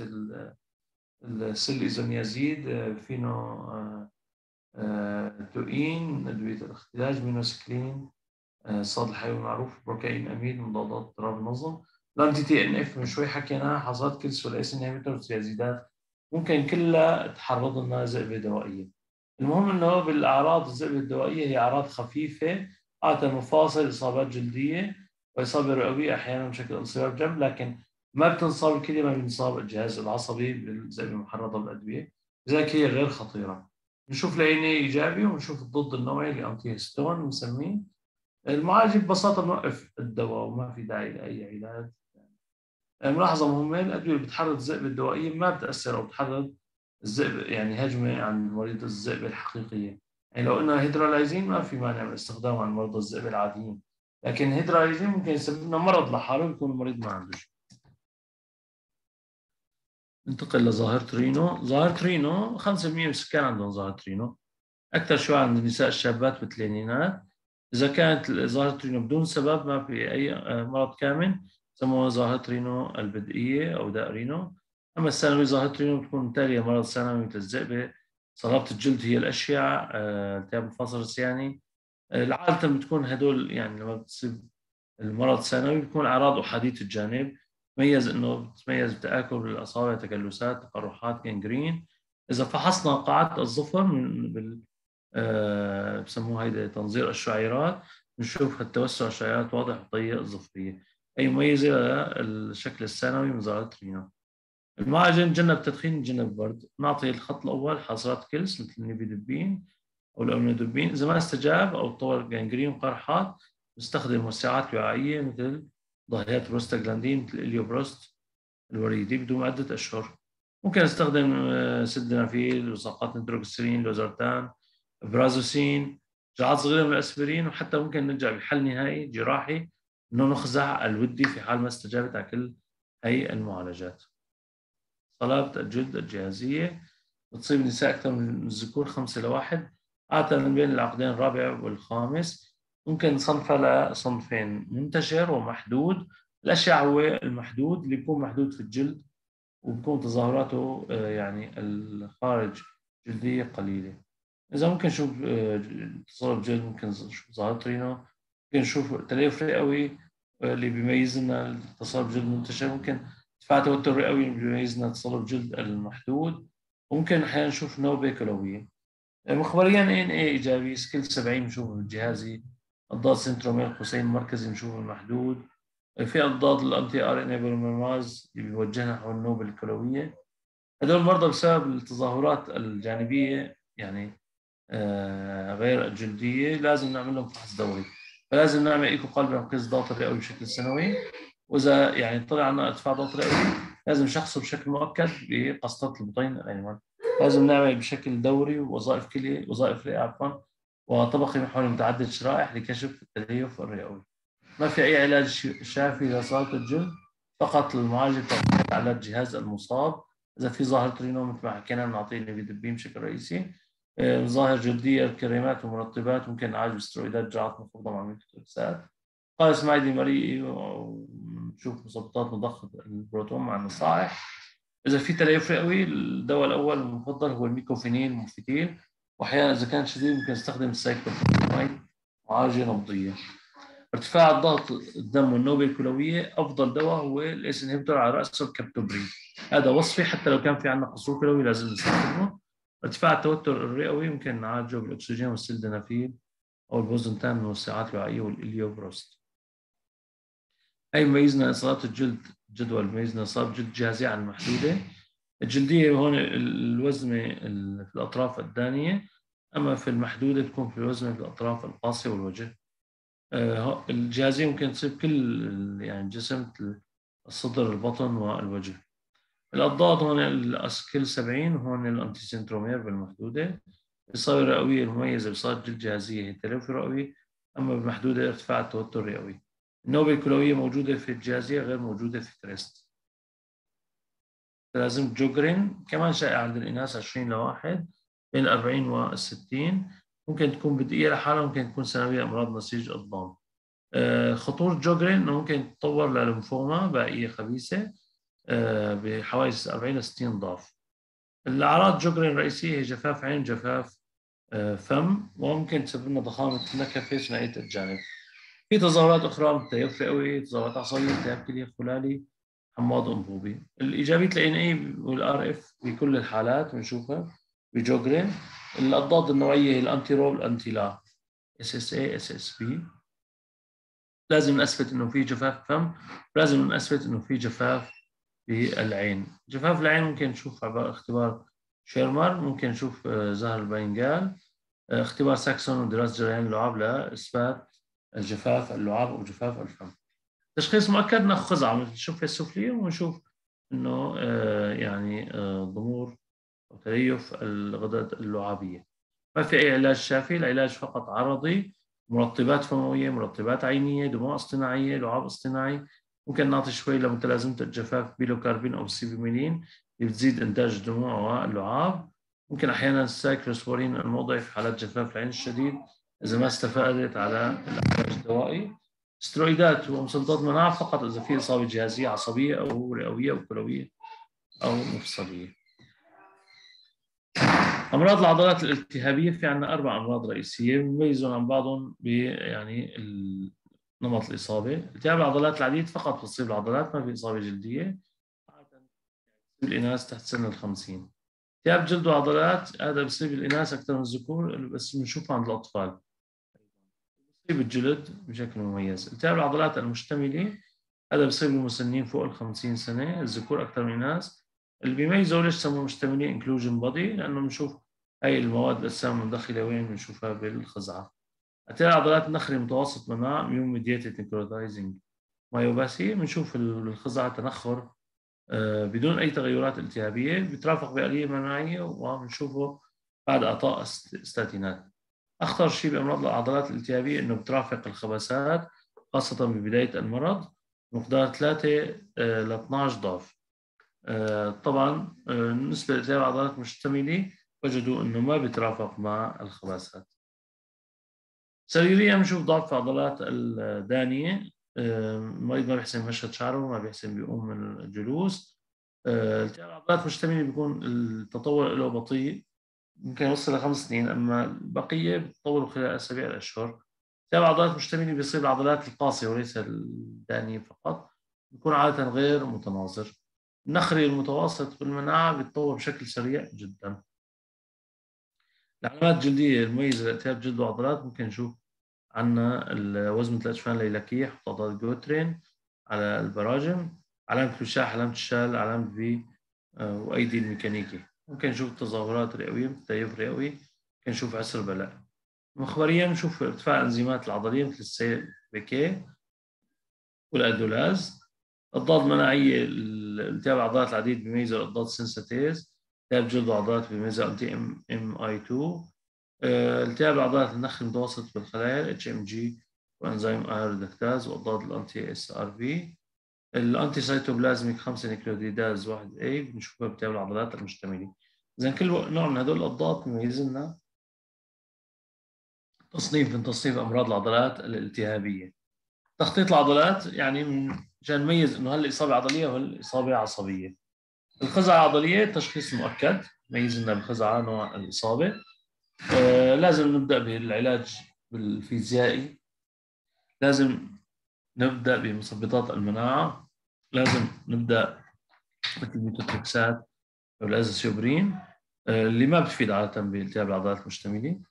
السيلإيزونيازيد، فينو توئين، أدوية الاختلاج، مينوسكلين، الصاد الحيوي المعروف، بروكاين أميد، مضادات اضطراب النظم، الأنتي تي إن إف من شوي حكيناها، حصاد كلس والأيس إنهبيتور والثيازيدات، ممكن كلها تحرض لنا ذئبة دوائية. المهم إنه بالأعراض الذئبة الدوائية هي أعراض خفيفة، عادة مفاصل، إصابات جلدية، وإصابة رئوية أحيانا بشكل انصباب جنب، لكن ما بتنصاب الكلى، ما بينصاب الجهاز العصبي بالذئبة المحرضة بالأدوية، لذلك هي غير خطيرة. نشوف العينة إيجابي، ونشوف الضد النوعي اللي أنتي هيستون بنسميه. المعالجة ببساطة نوقف الدواء وما في داعي لأي علاج. ملاحظة مهمة، الأدوية اللي بتحرض الذئبة الدوائية ما بتأثر أو بتحرض الذئب، يعني هجمة عن مريض الذئبة الحقيقية. يعني لو قلنا هيدرالايزين ما في مانع من استخدامه عن مرضى الذئبة العاديين، لكن هيدرالايزين ممكن يسبب لنا مرض لحاله يكون المريض ما عنده شيء. ننتقل لظاهرة رينو. ظاهرة رينو 5% من السكان عندهم ظاهرة رينو، أكثر شيء عند النساء الشابات بالثلاثينات. إذا كانت ظاهرة رينو بدون سبب، ما في أي مرض كامل، سموها ظاهرة رينو البدئية أو داء رينو. أما الثانوي ظاهرة رينو بتكون تالية مرض ثانوي مثل الذئبة، صلابة الجلد هي الأشيع، التهاب المفاصل الثاني. عادة بتكون هدول يعني لما بتصيب المرض الثانوي بتكون أعراض أحادية الجانب، تميز إنه بتتميز بتآكل الأصابع، تكلسات، تقرحات، جنجرين. إذا فحصنا قاعات الظفر بسموها هيدا تنظير الشعيرات، بنشوف التوسع الشعيرات واضح وضيق الظفرية، أي مميزة للشكل الثانوي من ظاهرة رينو. المعالجة نتجنب التدخين، نتجنب البرد، نعطي الخط الأول حاصرات كلس مثل النيفيدبين أو الأمينودوبين. إذا ما استجاب أو طور جانجرين وقرحات، نستخدم موسعات وعائية مثل ضاهيات بروستاجلاندين مثل الإليوبروست الوريدي بدون عدة أشهر. ممكن نستخدم سلدنافيل، وساقات نيتروجليسرين، لوزرتان، برازوسين، جرعات صغيرة من الأسبرين، وحتى ممكن نرجع بحل نهائي جراحي إنه نخزع الودي في حال ما استجابت على كل هي المعالجات. صلابة الجلد الجهازية بتصيب النساء أكثر من الذكور 5 ل1، عادة من بين العقدين الرابع والخامس. ممكن صنفها لصنفين، منتشر ومحدود. الأشيع هو المحدود اللي بيكون محدود في الجلد وبكون تظاهراته يعني الخارج جلدية قليلة. إذا ممكن نشوف تصلب جلد، ممكن نشوف ظاهرة رينو، ممكن نشوف تليف رئوي اللي بيميز لنا تصلب جلد منتشر، ممكن ارتفاع توتر رئوي اللي بيميز لنا تصلب جلد المحدود، وممكن أحيانا نشوف نوبة كلوية. مخبريا ان اي ايجابي، سكيل 70 بنشوفه بالجهازي، اضداد سنترومير قوسين المركزي بنشوفه المحدود، في اضداد الانتي ار ان اي بوليمرماز اللي بيوجهنا نحو النوبة الكلوية. هذول المرضى بسبب التظاهرات الجانبية يعني غير الجلدية لازم نعمل لهم فحص دوري، فلازم نعمل ايكو قلب ونقيس ضغط الرئوي بشكل سنوي، واذا يعني طلع عنا ارتفاع ضغط رئوي لازم نشخصه بشكل مؤكد بقسطرة البطين الايمن. لازم نعمل بشكل دوري وظائف كلية، وظائف رئة عفوا، وطبقي محوري متعدد شرائح لكشف التليف الرئوي. ما في أي علاج شافي لإصابة الجلد، فقط المعالجة تعتمد على الجهاز المصاب. إذا في ظاهرة رينو مثل ما حكينا بنعطيه نيفيدبين بشكل رئيسي. ظاهر جلدية، الكريمات والمرطبات ممكن نعالج بسترويدات جرعات مخفضة مع ميثوتركسات. قيس معدي مريء ونشوف مثبطات مضخة البروتون مع النصائح. إذا في تليف رئوي الدواء الأول المفضل هو الميكوفينين الموفيتيل، وأحيانا إذا كان شديد ممكن نستخدم السايكلوفوسفاميد معالجة نبضية. ارتفاع الضغط الدم والنوبة الكلوية أفضل دواء هو الإس انهبيتور على رأسه الكابتوبرين، هذا وصفي حتى لو كان في عندنا قصور كلوي لازم نستخدمه. ارتفاع التوتر الرئوي ممكن نعالجه بالأكسجين والسلدنافيل أو البوزنتان من الموسعات الوعائية والإليوبروست. أي ميزنا إصابة الجلد، جدول ميزنا إصابة جلد جهازية عن المحدودة. الجلدية هون الوزمة في الأطراف الدانية، أما في المحدودة تكون في الوزمة في الأطراف القاصية والوجه. الجهازية ممكن تصيب كل يعني جسم الصدر، البطن والوجه. الأضداد هون الأسكيل 70، وهون الأنتي سنترومير بالمحدودة. الإصابة الرئوية المميزة بإصابة الجهازية هي التلف الرئوي، أما بالمحدودة ارتفاع التوتر الرئوي. النوبة الكلوية موجودة في الجهازية، غير موجودة في الكريست. لازم جوجرين كمان شائع عند الإناث 20 ل1 بين 40 و60. ممكن تكون بدائية لحالها، ممكن تكون سببية أمراض نسيج الضام. خطورة جوجرين إنه ممكن تتطور للمفوما بائية خبيثة بحوالي 40 ل 60 ضعف. الأعراض جوجرين الرئيسية هي جفاف عين، جفاف فم، وممكن تسبب لنا ضخامة نكفة ثنائية الجانب. في تظاهرات أخرى مثل تيف رئوي، تظاهرات عصبية، التهاب كلية خلالي، حماض أنبوبي. الإيجابية الANA والRF بكل الحالات بنشوفها بجوجرين. الأضداد النوعية هي الأنتي رول، الأنتي لا، SSA SSB. لازم نثبت إنه في جفاف فم، ولازم نثبت إنه في جفاف بالعين. جفاف العين ممكن نشوف عبر اختبار شيرمر، ممكن نشوف زهر الباينجال، اختبار ساكسون ودراسة جريان اللعاب لإثبات جفاف اللعاب أو جفاف الفم. تشخيص مؤكد ناخذ خزعة نشوف السفلية، ونشوف إنه يعني ضمور أو تليف الغدد اللعابية. ما في أي علاج شافي، العلاج فقط عرضي، مرطبات فموية، مرطبات عينية، دموع اصطناعية، لعاب اصطناعي. ممكن نعطي شوي لمتلازمة الجفاف بيلوكاربين أو سيبيميلين اللي بتزيد إنتاج الدموع واللعاب. ممكن أحيانا السايكلوسبورين الموضعي في حالات جفاف العين الشديد إذا ما استفادت على العلاج الدوائي. سترويدات ومسددات مناعة فقط إذا في إصابة جهازية عصبية أو رئوية أو كلوية أو مفصلية. أمراض العضلات الالتهابية في عندنا 4 أمراض رئيسية بنميزهم عن بعضهم يعني نمط الإصابة. التهاب العضلات العديد فقط بتصيب العضلات، ما في إصابة جلدية، بتصيب الإناث تحت سن ال50. التهاب جلد وعضلات هذا بصيب الإناث أكثر من الذكور، بس بنشوفه عند الأطفال. بصيب الجلد بشكل مميز. التهاب العضلات المشتملة هذا بصيب المسنين فوق ال50 سنة، الذكور أكثر من الناس. اللي بيميزه ليش سموه مشتملة انكلوجن بودي، لأنه بنشوف هاي المواد الأجسام المدخلة وين بنشوفها بالخزعة. التهاب عضلات النخرة متوسط مناعة ميوم ميديتد نيكروتايزنج مايوباثي، بنشوف الخزعة تنخر بدون أي تغيرات التهابية، بيترافق بآلية مناعية وبنشوفه بعد إعطاء ستاتينات. أخطر شيء بأمراض العضلات الالتهابية إنه بترافق الخبسات خاصة ببداية المرض، مقدار 3 ل 12 ضعف. طبعا بالنسبة لالتهاب العضلات المشتملة وجدوا إنه ما بيترافق مع الخباسات. سريريا بنشوف ضعف في عضلات الدانية، المريض ما بيحسن يمشط شعره، ما بيحسن بيقوم من الجلوس. التهاب العضلات المشتملة بيكون التطور له بطيء، ممكن يوصل ل5 سنين، أما البقية بتطول خلال أسابيع الأشهر. التهاب العضلات المشتملة بيصيب العضلات القاسية وليس الدانية فقط، بيكون عادة غير متناظر. النخري المتوسط بالمناعة بيتطور بشكل سريع جدا. العلامات الجلدية المميزة لالتهاب جلد وعضلات ممكن نشوف عندنا وزمة الأجفان الليلكية، حطاطات جوترين على البراجم، علامة الوشاح، علامة الشال، علامة في، وأيدي الميكانيكي. ممكن نشوف تظاهرات رئوية، تيف رئوي، ممكن نشوف عسر بلاء. مخبريا نشوف ارتفاع الانزيمات العضلية مثل السي بي والأدولاز. أضداد مناعية التهاب العضلات العديد بيميزها الأضداد سنساتيز. التهاب جلد وعضلات بيميزها أنتي ام اي 2. التهاب العضلات النخ المتوسط بالخلايا اتش ام جي وانزيم ايرودكتاز واضداد الانتي اس ار في. الانتي سيتوبلازميك 5 نيكليوديداز 1 اي بنشوفها بتهاب العضلات المشتمله. اذا كل نوع من هدول الاضداد بيميز لنا تصنيف من تصنيف امراض العضلات الالتهابيه. تخطيط العضلات يعني عشان نميز انه هل الاصابه عضليه ولا الاصابه عصبيه. الخزعه عضليه تشخيص مؤكد، ميز لنا بالخزعه نوع الاصابه. لازم نبدا بالعلاج بالفيزيائي، لازم نبدا بمثبطات المناعه، لازم نبدا مثل الميتوتريكسات او الازاسيوبرين اللي ما بتفيد عاده بالتهاب العضلات المشتمله.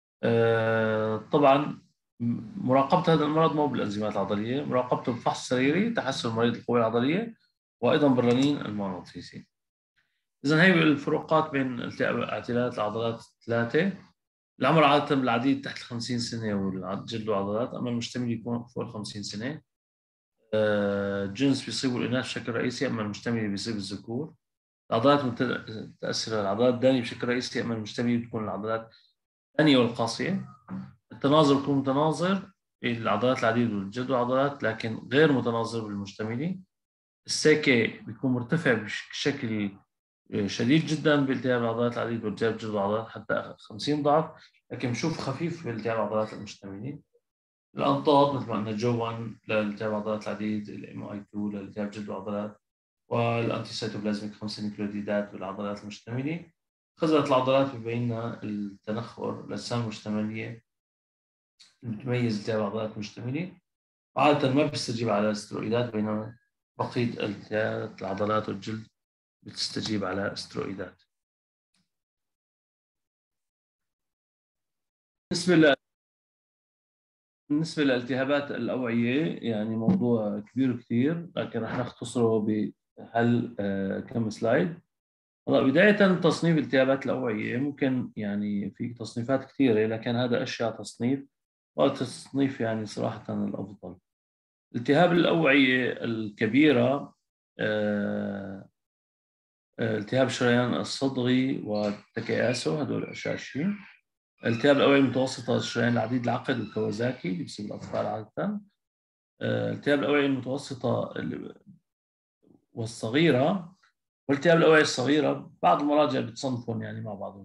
طبعا مراقبة هذا المرض مو بالانزيمات العضلية، مراقبته بفحص سريري، تحسن المريض القوة العضلية، وأيضا بالرنين المغناطيسي. إذا هي الفروقات بين اعتلالات العضلات الثلاثة. العمر عادة بالعديد تحت 50 سنة والجلد وعضلات، أما المشتمل يكون فوق 50 سنة. الجنس بيصيبوا الإناث بشكل رئيسي، أما المشتمل بيصيب الذكور. العضلات تأثر العضلات الدانية بشكل رئيسي، أما المشتمل بتكون العضلات الدانية والقاسية. التناظر بيكون متناظر العضلات العديد والجلد والعضلات، لكن غير متناظر بالمشتملي. الساكي بيكون مرتفع بشكل شديد جدا بالتهاب العضلات العديد والتهاب الجلد والعضلات حتى 50 ضعف، لكن بنشوف خفيف بالتهاب العضلات المشتملي. الانطاط مثل ما قلنا جو 1 لالتهاب عضلات العديد، الام اي 2 لالتهاب الجلد والعضلات، والانتي سيتوبلازميك 5 نيوكليوتيدات بالعضلات المشتملة. خزرة العضلات ببين لنا التنخر الأجسام المشتملية المتميز التهاب العضلات المشتملة، وعادة ما بيستجيب على الاستروئيدات، بينما بقية التهابات العضلات والجلد بتستجيب على استروئيدات. بالنسبة بالنسبة لالتهابات الأوعية يعني موضوع كبير كثير، لكن رح نختصره بحل كم سلايد. هلا بداية تصنيف التهابات الأوعية ممكن يعني في تصنيفات كثيرة، لكن هذا أشياء تصنيف، والتصنيف يعني صراحة الأفضل. التهاب الأوعية الكبيرة التهاب الشريان الصدغي والتكياسو، هدول أشاشين. التهاب الأوعية المتوسطة الشريان العديد العقد والكوازاكي اللي بيصيب الأطفال عادة. التهاب الأوعية المتوسطة والصغيرة، والتهاب الأوعية الصغيرة بعض المراجع بتصنفهم يعني مع بعضهم.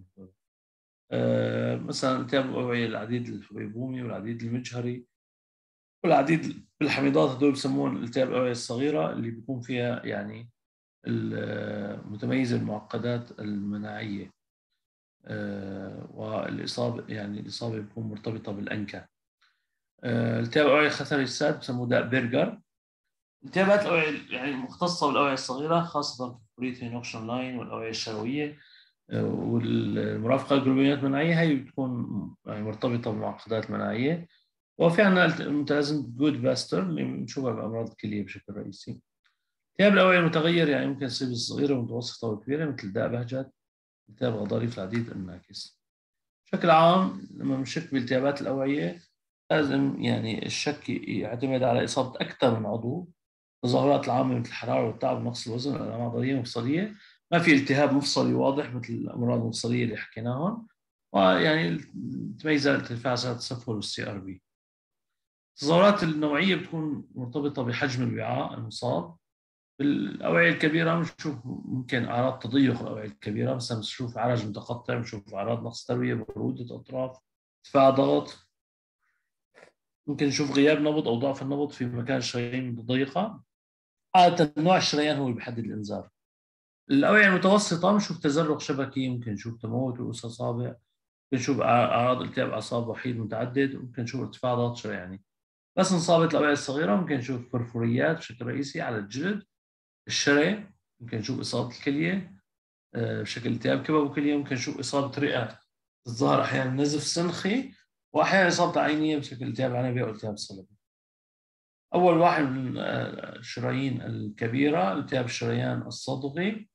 مثلا التهاب الأوعية العديد الحبيبومي والعديد المجهري والعديد بالحميضات، هدول بسمون التهاب الأوعية الصغيرة اللي بيكون فيها يعني المتميزة بالمعقدات المناعية. والإصابة يعني الإصابة بتكون مرتبطة بالأنكة. التهاب الأوعية الخثري الساد بسموه داء بيرجر. التهابات الأوعية يعني مختصة بالأوعية الصغيرة، خاصة في بريثين أوكشن لاين والأوعية الشلوية والمرافقة الجلوبينات المناعية، هي بتكون يعني مرتبطة بمعقدات مناعية. وفي عندنا المتلازمة جود باستر اللي بنشوفها بأمراض الكلية بشكل رئيسي. التهاب الأوعية المتغير يعني ممكن يصيب الصغيرة والمتوسطة والكبيرة، مثل داء بهجت، التهاب غضاريف العديد الناكس. بشكل عام لما بنشك بالتهابات الأوعية لازم يعني الشك يعتمد على إصابة أكثر من عضو. التظاهرات العامة مثل الحرارة والتعب ونقص الوزن والآلام العضلية مفصلية، ما في التهاب مفصلي واضح مثل الأمراض المفصلية اللي حكيناهم، ويعني تميز ارتفاع سعة التسفل والسي ار بي. التظاهرات النوعية بتكون مرتبطة بحجم الوعاء المصاب. بالأوعية الكبيرة بنشوف ممكن أعراض تضيق الأوعية الكبيرة، مثلا بنشوف عرج متقطع، بنشوف أعراض نقص تروية، برودة أطراف، ارتفاع ضغط. ممكن نشوف غياب نبض أو ضعف النبض في مكان الشرايين المتضيقة. عادة نوع الشريان هو اللي بيحدد الإنذار. الأوعية المتوسطة بنشوف تزرق شبكي، ممكن نشوف تموت رؤوس أصابع، ممكن نشوف أعراض التهاب أعصاب وحيد متعدد، ممكن نشوف ارتفاع ضغط شرياني. بس انصابة الأوعية الصغيرة ممكن نشوف فرفوريات بشكل رئيسي على الجلد، الشري، ممكن نشوف إصابة الكلية بشكل التهاب كبد وكلية، ممكن نشوف إصابة رئة تظهر أحيانا نزف سنخي، وأحيانا إصابة عينية بشكل التهاب عنبي أو التهاب صلبي. أول واحد من الشرايين الكبيرة التهاب الشريان الصدغي،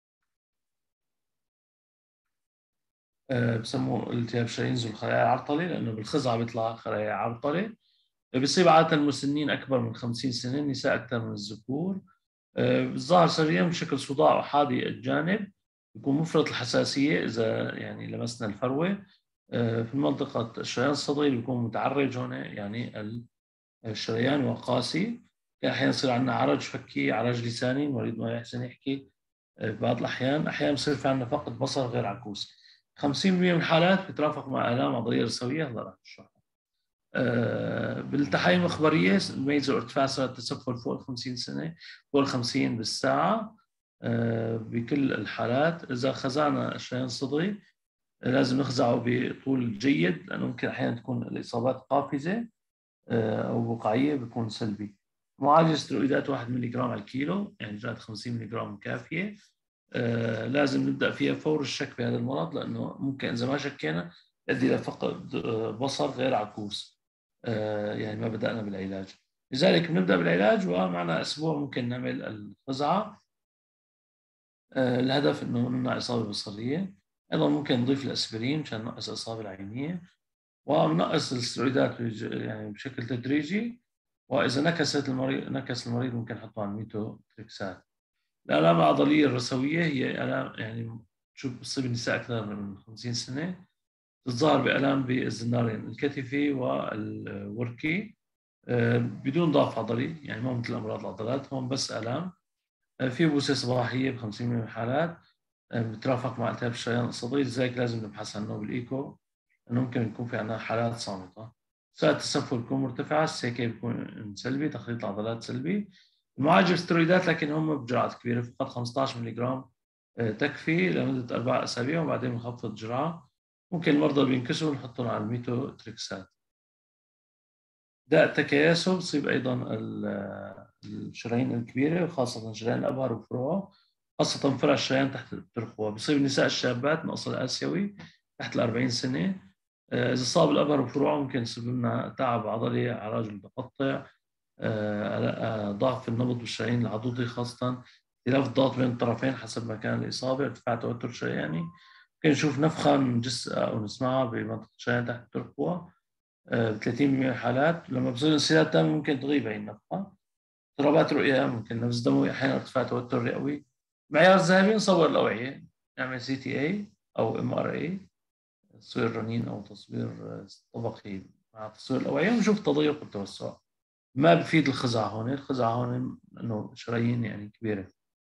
بسموه التهاب شرايين ذو الخلايا العرضلة، لأنه بالخزعة بيطلع خلايا عرضلة. بيصيب عادة المسنين أكبر من 50 سنة، النساء أكثر من الذكور. بالظاهر سريا بشكل صداع حادي الجانب، يكون مفرط الحساسية إذا يعني لمسنا الفروة. في منطقة الشريان الصدغي بيكون متعرج هنا، يعني الشريان وقاسي. أحيانا يصير عندنا عرج فكي، عرج لساني، المريض ما يحسن يحكي. بعض الأحيان بصير في عندنا فقد بصر غير عكوس. 50% من الحالات بترافق مع آلام عضلية رسوية، هلا رح نشرحها. بالتحاليل المخبرية نميزوا ارتفاع سرعة التسفل فوق 50 سنة، فوق 50 بالساعة. بكل الحالات إذا خزعنا الشريان الصدغي لازم نخزعه بطول جيد، لأنه ممكن أحيانا تكون الإصابات قافزة أو بقعية، بيكون سلبي. معالجة سترويدات 1 ملغ على الكيلو، يعني جرعة 50 ملغ كافية. لازم نبدأ فيها فور الشك بهذا المرض، لأنه ممكن إذا ما شكينا يؤدي إلى فقد بصر غير عكوس. يعني ما بدأنا بالعلاج، لذلك بنبدأ بالعلاج ومعنا أسبوع ممكن نعمل الخزعة. الهدف أنه نمنع إصابة بصرية. أيضا ممكن نضيف الأسبرين مشان ننقص الإصابة العينية، ونقص السترويدات يعني بشكل تدريجي. وإذا نكس المريض ممكن نحطه على الميتوتريكسات. الآلام العضلية الرسوية هي آلام يعني شو بتصيب النساء أكثر من 50 سنة، تتظاهر بآلام بالزنارين الكتفي والوركي بدون ضعف عضلي، يعني مو مثل أمراض العضلات، هون بس آلام. في بوسة صباحية ب 50% من الحالات بترافق مع التهاب الشريان الصدري، لذلك لازم نبحث عنه بالإيكو، لأنه ممكن يكون في عندنا حالات صامتة. سرعة التسفل بتكون مرتفعة، السيكي بيكون سلبي، تخليط العضلات سلبي. المعالجة السترويدات لكن هم بجرعات كبيرة، فقط 15 ملغ تكفي لمدة 4 أسابيع، وبعدين بنخفض الجرعة. ممكن المرضى بينكسوا نحطهم على الميتوتريكسات. داء التكيسه بصيب أيضا الشرايين الكبيرة، وخاصة شرايين الأبهر وفروعه، خاصة فرع الشريان تحت الترقوة. بصيب النساء الشابات من أصل آسيوي تحت 40 سنة. إذا صاب الأبهر وفروعه ممكن يصيب لنا تعب عضلي، أعراج متقطع، ضعف النبض بالشرايين العضدي، خاصة اختلاف الضغط بين الطرفين حسب مكان الإصابة، ارتفاع توتر شرياني. ممكن نشوف نفخة نجس أو نسمعها بمنطقة الشريان تحت الترقوة ب 30% من الحالات. لما بصير انسداد تام ممكن تغيب هي النفخة. اضطرابات رؤية، ممكن نفس دموي، أحيانا ارتفاع توتر رئوي. معيار الذهبي نصور الأوعية، نعمل CTA أو MRA، تصوير رنين أو تصوير طبقي مع تصوير الأوعية، ونشوف التضيق والتوسع. ما بفيد الخزعة هون، الخزعة هون إنه شرايين يعني كبيرة.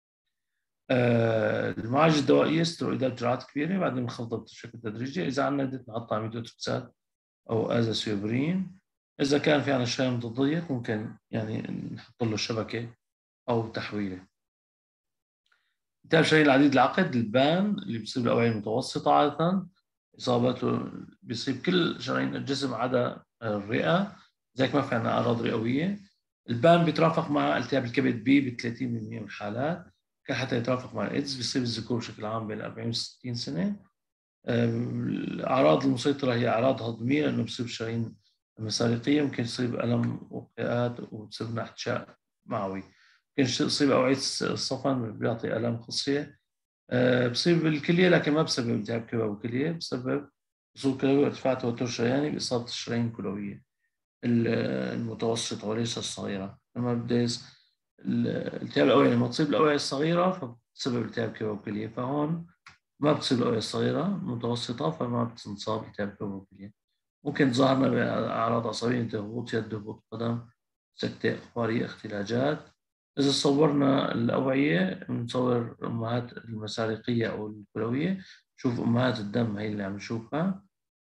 المعالجة الدوائية سترويدات بجرعات كبيرة، بعدين بنخفضها بشكل تدريجي. إذا عندنا بدنا نحط ميتوتركسات أو أزاسيوبرين. إذا كان في عنا شرايين متضيق ممكن يعني نحط له شبكة أو تحويلة. التهاب شرايين العديد العقد، البان اللي بيصيب الأوعية المتوسطة عادة، إصابته بيصيب كل شرايين الجسم عدا الرئة، زيك ما في عنا أعراض رئوية. البان بيترافق مع التهاب الكبد بي ب 30% من الحالات، كان حتى يترافق مع الإيدز. بيصيب الذكور بشكل عام بين 40 و 60 سنة. الأعراض المسيطرة هي أعراض هضمية، لأنه بصيب الشرايين المسارقية، ممكن يصيب ألم وقيئات وتصيب لنا احتشاء معوي. ممكن يصيب أوعية الصفن، بيعطي ألم خصية. بصيب الكلية لكن ما بسبب التهاب كلى وكلية، بسبب وصول كلوي وارتفاع توتر شرياني بإصابة الشرايين الكلوية المتوسطة وليس الصغيرة. لما بديز الالتهاب الأوعية لما تصيب الأوعية الصغيرة فبتسبب التهاب كلى وكلية، فهون ما بتصيب الأوعية الصغيرة متوسطة فما بتنصاب التهاب كلى وكلية. ممكن تظهرنا بأعراض عصبية مثل هبوط يد، هبوط قدم، سكتة إخبارية، اختلاجات. إذا صورنا الأوعية بنصور أمهات المسارقية أو الكلوية، شوف أمهات الدم هي اللي عم نشوفها.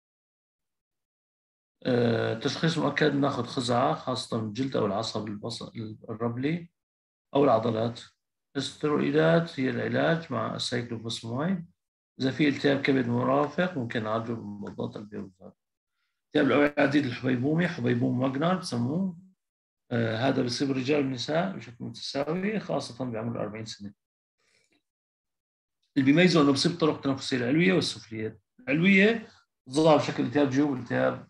تشخيص مؤكد ناخذ خزعة خاصة من الجلد أو العصب الربلي أو العضلات. الاستروئيدات هي العلاج مع السايكلوفوسفامايد. إذا في التهاب كبد مرافق ممكن نعالجه بمضادات البيروفات. التهاب الأوعية العديد الحبيبومي، حبيبوم ماجنر بسموه، هذا بيصيب الرجال والنساء بشكل متساوي، خاصة بعمر 40 سنة. اللي بيميزه انه بصيب طرق تنفسيه العلويه والسفليه. العلويه ظهر بشكل التهاب جيوب، التهاب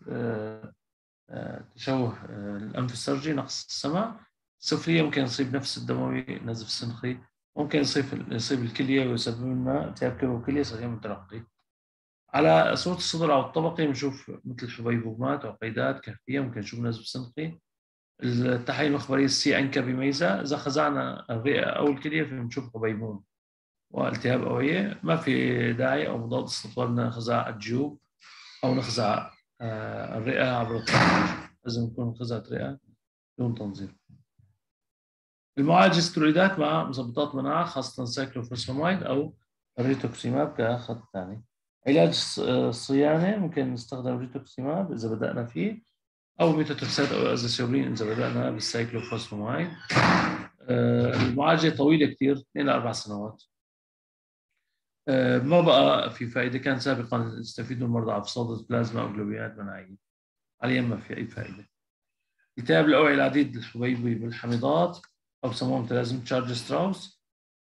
تشوه الانف السرجي، نقص السمع. السفليه ممكن يصيب نفس الدموي، نزف سنخي. ممكن يصيب الكليه ويسبب لنا التهاب كلى وكليه صغير مترقي. على صورة الصدر أو الطبقي بنشوف مثل حبيبومات أو قيدات كهفية، ممكن نشوف نزف سنخي. التحاليل المخبرية السي أنكا بيميزها. إذا خزعنا الرئة أو الكلية فبنشوف حبيبوم والتهاب أوعية. ما في داعي أو مضاد استطوال نخزع الجيوب أو نخزع الرئة عبر التنظير، لازم نكون خزعة رئة بدون تنظير. المعالجة سترويدات مع مثبطات مناعة، خاصة سايكلوفوسفامايد أو الريتوكسيماب كخط ثاني. علاج الصيانة ممكن نستخدم الريتوكسيماب إذا بدأنا فيه، أو ميتوتركسات أو أزاسيوبرين إذا بدأنا بالسايكلوفوسفامايد. المعالجة طويلة كثير، 2 ل 4 سنوات. ما بقى في فائدة. كان سابقا يستفيدوا المرضى على فصاد بلازما أو جلوبيات مناعية، حاليا ما في أي فائدة. التهاب الأوعية العديد الحبيبي بالحميضات أو بسموهم متلازمة تشارج ستراوس،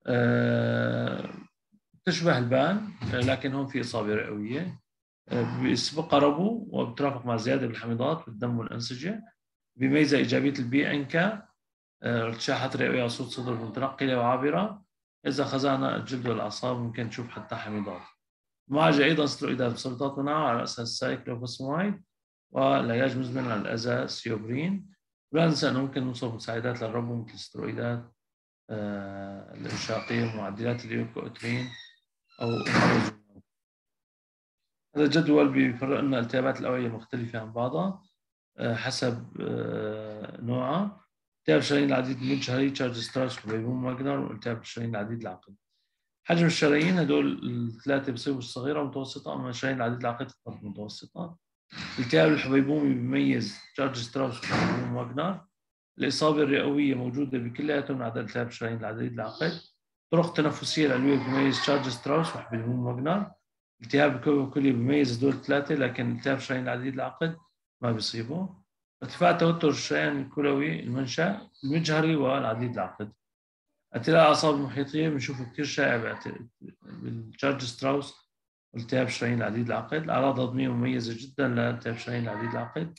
تشبه البان لكن هون في إصابة رئوية. بيسبقها ربو وبترافق مع زيادة بالحميضات بالدم والأنسجة. بيميزها إيجابية البي أنكا، ارتشاحات رئوية صوت صدر متنقلة وعابرة. إذا خزعنا الجلد والأعصاب ممكن نشوف حتى حميضات. معالجة أيضا سترويدات بسلطات مناعة على رأسها السايكلوفوسفاميد، والعلاج مزمن على الأذى سيوبرين. ولا ننسى أنه ممكن نوصف مساعدات للربو مثل السترويدات الإنشاقية ومعدلات الليوكوترين أو أمراض. هذا الجدول بيفرق لنا التهابات الأوعية مختلفة عن بعضها حسب نوعها. التهاب الشرايين العديد المجهري تشارلز ستراوس وبيبون ماجنر، والتهاب الشرايين العديد العقد. حجم الشرايين هدول الثلاثة بصيروا صغيرة ومتوسطة، أما الشرايين العديد العقد فقط متوسطة. التهاب الحبيبومي بيميز تشارلز ستراوس وبيبون ماجنر. الإصابة الرئوية موجودة بكلياتهم ما عدا التهاب الشرايين العديد العقد. الطرق التنفسية العلوية بيميز تشارلز ستراوس وبيبون ماجنر. التهاب الكلوي الكلي بيميز هدول الثلاثة، لكن التهاب الشرايين العديد العقد ما بيصيبه. ارتفاع توتر الشريان الكلوي المنشأ المجهري والعديد العقد. التهاب الأعصاب المحيطية بنشوفه كثير شائع بالتشارلز ستراوس والتهاب الشرايين العديد العقد. الأعراض الهضمية مميزة جدا لالتهاب الشرايين العديد العقد.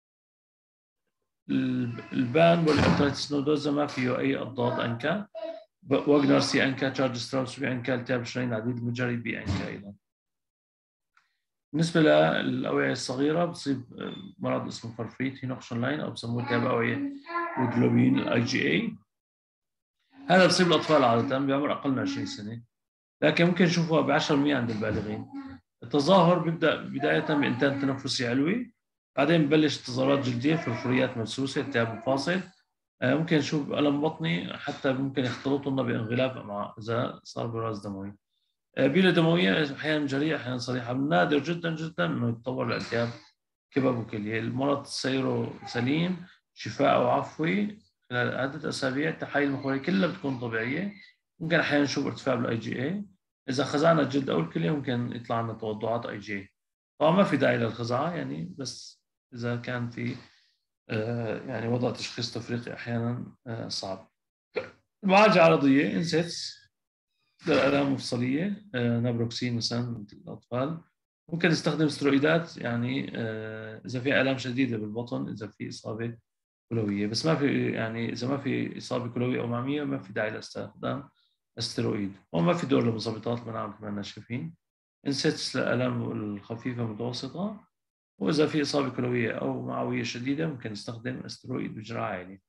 البان والهيباتيتس نودوزا ما فيه أي أضداد أنكا. واجنر سي أنكا، تشارلز ستراوس بي أنكا، التهاب الشرايين العديد المجهري بي أنكا أيضا. بالنسبة للأوعية الصغيرة بصيب مرض اسمه فرفريت هينوكشن لاين أو بسموه التهاب أوعية الجلوبين الاي جي اي. هذا بصيب الأطفال عادة بعمر أقل من 20 سنة، لكن ممكن نشوفه ب 10% عند البالغين. التظاهر بيبدأ بداية بإنتان تنفسي علوي، بعدين ببلش تظاهرات جلدية، فرفوريات ملسوسة، التهاب مفاصل، ممكن نشوف ألم بطني، حتى ممكن يختلطوا لنا بانغلاق أمعاء إذا صار براز دموي. بيلة دموية أحيانا جريئة أحيانا صريحة. من نادر جدا جدا إنه يتطور لالتهاب كبد وكلية. المرض سيره سليم، شفاء عفوي خلال عدة أسابيع. التحاليل المخبرية كلها بتكون طبيعية. ممكن أحيانا نشوف ارتفاع بالاي جي اي. إذا خزعنا الجلد أو الكلية ممكن يطلع لنا توضعات اي جي اي. طبعا ما في داعي للخزعة يعني، بس إذا كان في يعني وضع تشخيص تفريقي أحيانا صعب. المعالجة العرضية انسيتس للآلام المفصلية، نابروكسين مثلا مثل الأطفال. ممكن نستخدم سترويدات يعني إذا في آلام شديدة بالبطن، إذا في إصابة كلوية. بس ما في يعني إذا ما في إصابة كلوية أو معمية ما في داعي لاستخدام السترويد، وما في دور لمثبطات المناعة مثل ما احنا شايفين. انسيتس للآلام الخفيفة المتوسطة، وإذا في إصابة كلوية أو معوية شديدة ممكن نستخدم استرويد بجرعة عالية.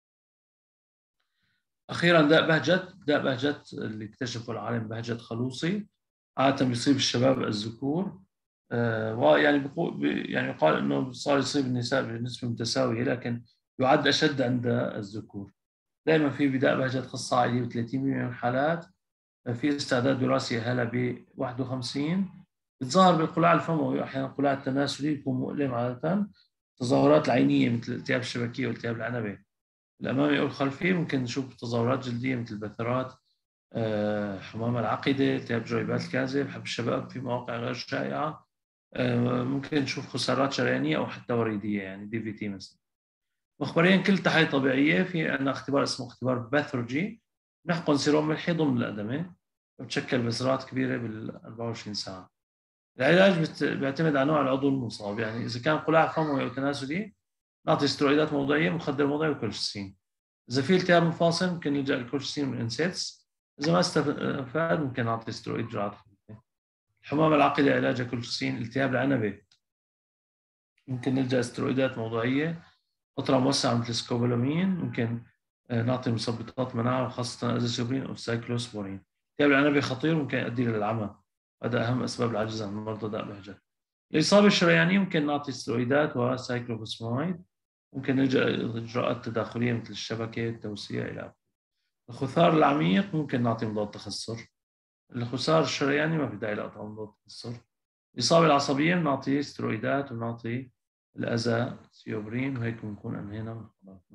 أخيرا داء بهجت. داء بهجت اللي اكتشفه العالم بهجت خلوصي، عادة بيصيب الشباب الذكور، ويعني يعني يقال انه صار يصيب النساء بنسبه متساويه، لكن يعد اشد عند الذكور. دائما في بداء بهجت خاصه عائليه ب 30% من الحالات. في استعداد وراثي هلا ب 51. بتظهر بالقلاع الفموي واحيانا القلاع التناسلي، بيكون مؤلم عاده. التظاهرات العينيه مثل الالتهاب الشبكيه والتهاب العنبه الامامي او الخلفي. ممكن نشوف تظاهرات جلديه مثل البثرات، حمام العقده، التهاب جويبات الكاذب، حب الشباب في مواقع غير شائعه. ممكن نشوف خسارات شريانيه او حتى وريديه يعني دي في تي مثلا. مخبريا كل تحاليل طبيعيه. في عندنا اختبار اسمه اختبار باثولوجي، نحقن سيروم ملحي ضمن الادمه وبتشكل بذرات كبيره بال 24 ساعه. العلاج بيعتمد على نوع العضو المصاب، يعني اذا كان قلاع فموي او تناسلي نعطي سترويدات موضعيه، مخدر موضعي وكولشيسين. اذا في التهاب مفاصل ممكن نلجا للكولشيسين والانسيتس. اذا ما استفاد ممكن نعطي سترويد جرعات خفيفه. الحمام العقدي علاجها كولشيسين. التهاب العنبه ممكن نلجا سترويدات موضعيه فتره موسعه مثل سكوبولامين. ممكن نعطي مثبطات مناعه خاصه ازوسبرين او سايكلوسبورين. التهاب العنبه خطير ممكن يؤدي للعمى، هذا اهم اسباب العجز عن مرضى داء بهجت. الاصابه الشريانيه ممكن نعطي سترويدات وسايكلوفوسفاميد. ممكن نلجا لاجراءات تداخليه مثل الشبكه، التوسيع الى اخره. الخثار العميق ممكن نعطي مضاد تخثر. الخثار الشرياني ما في داعي لقطع مضاد تخثر. الإصابة العصبية بنعطي سترويدات ونعطي الأذى سيوبرين، وهيك بنكون أنهينا من الخلاص.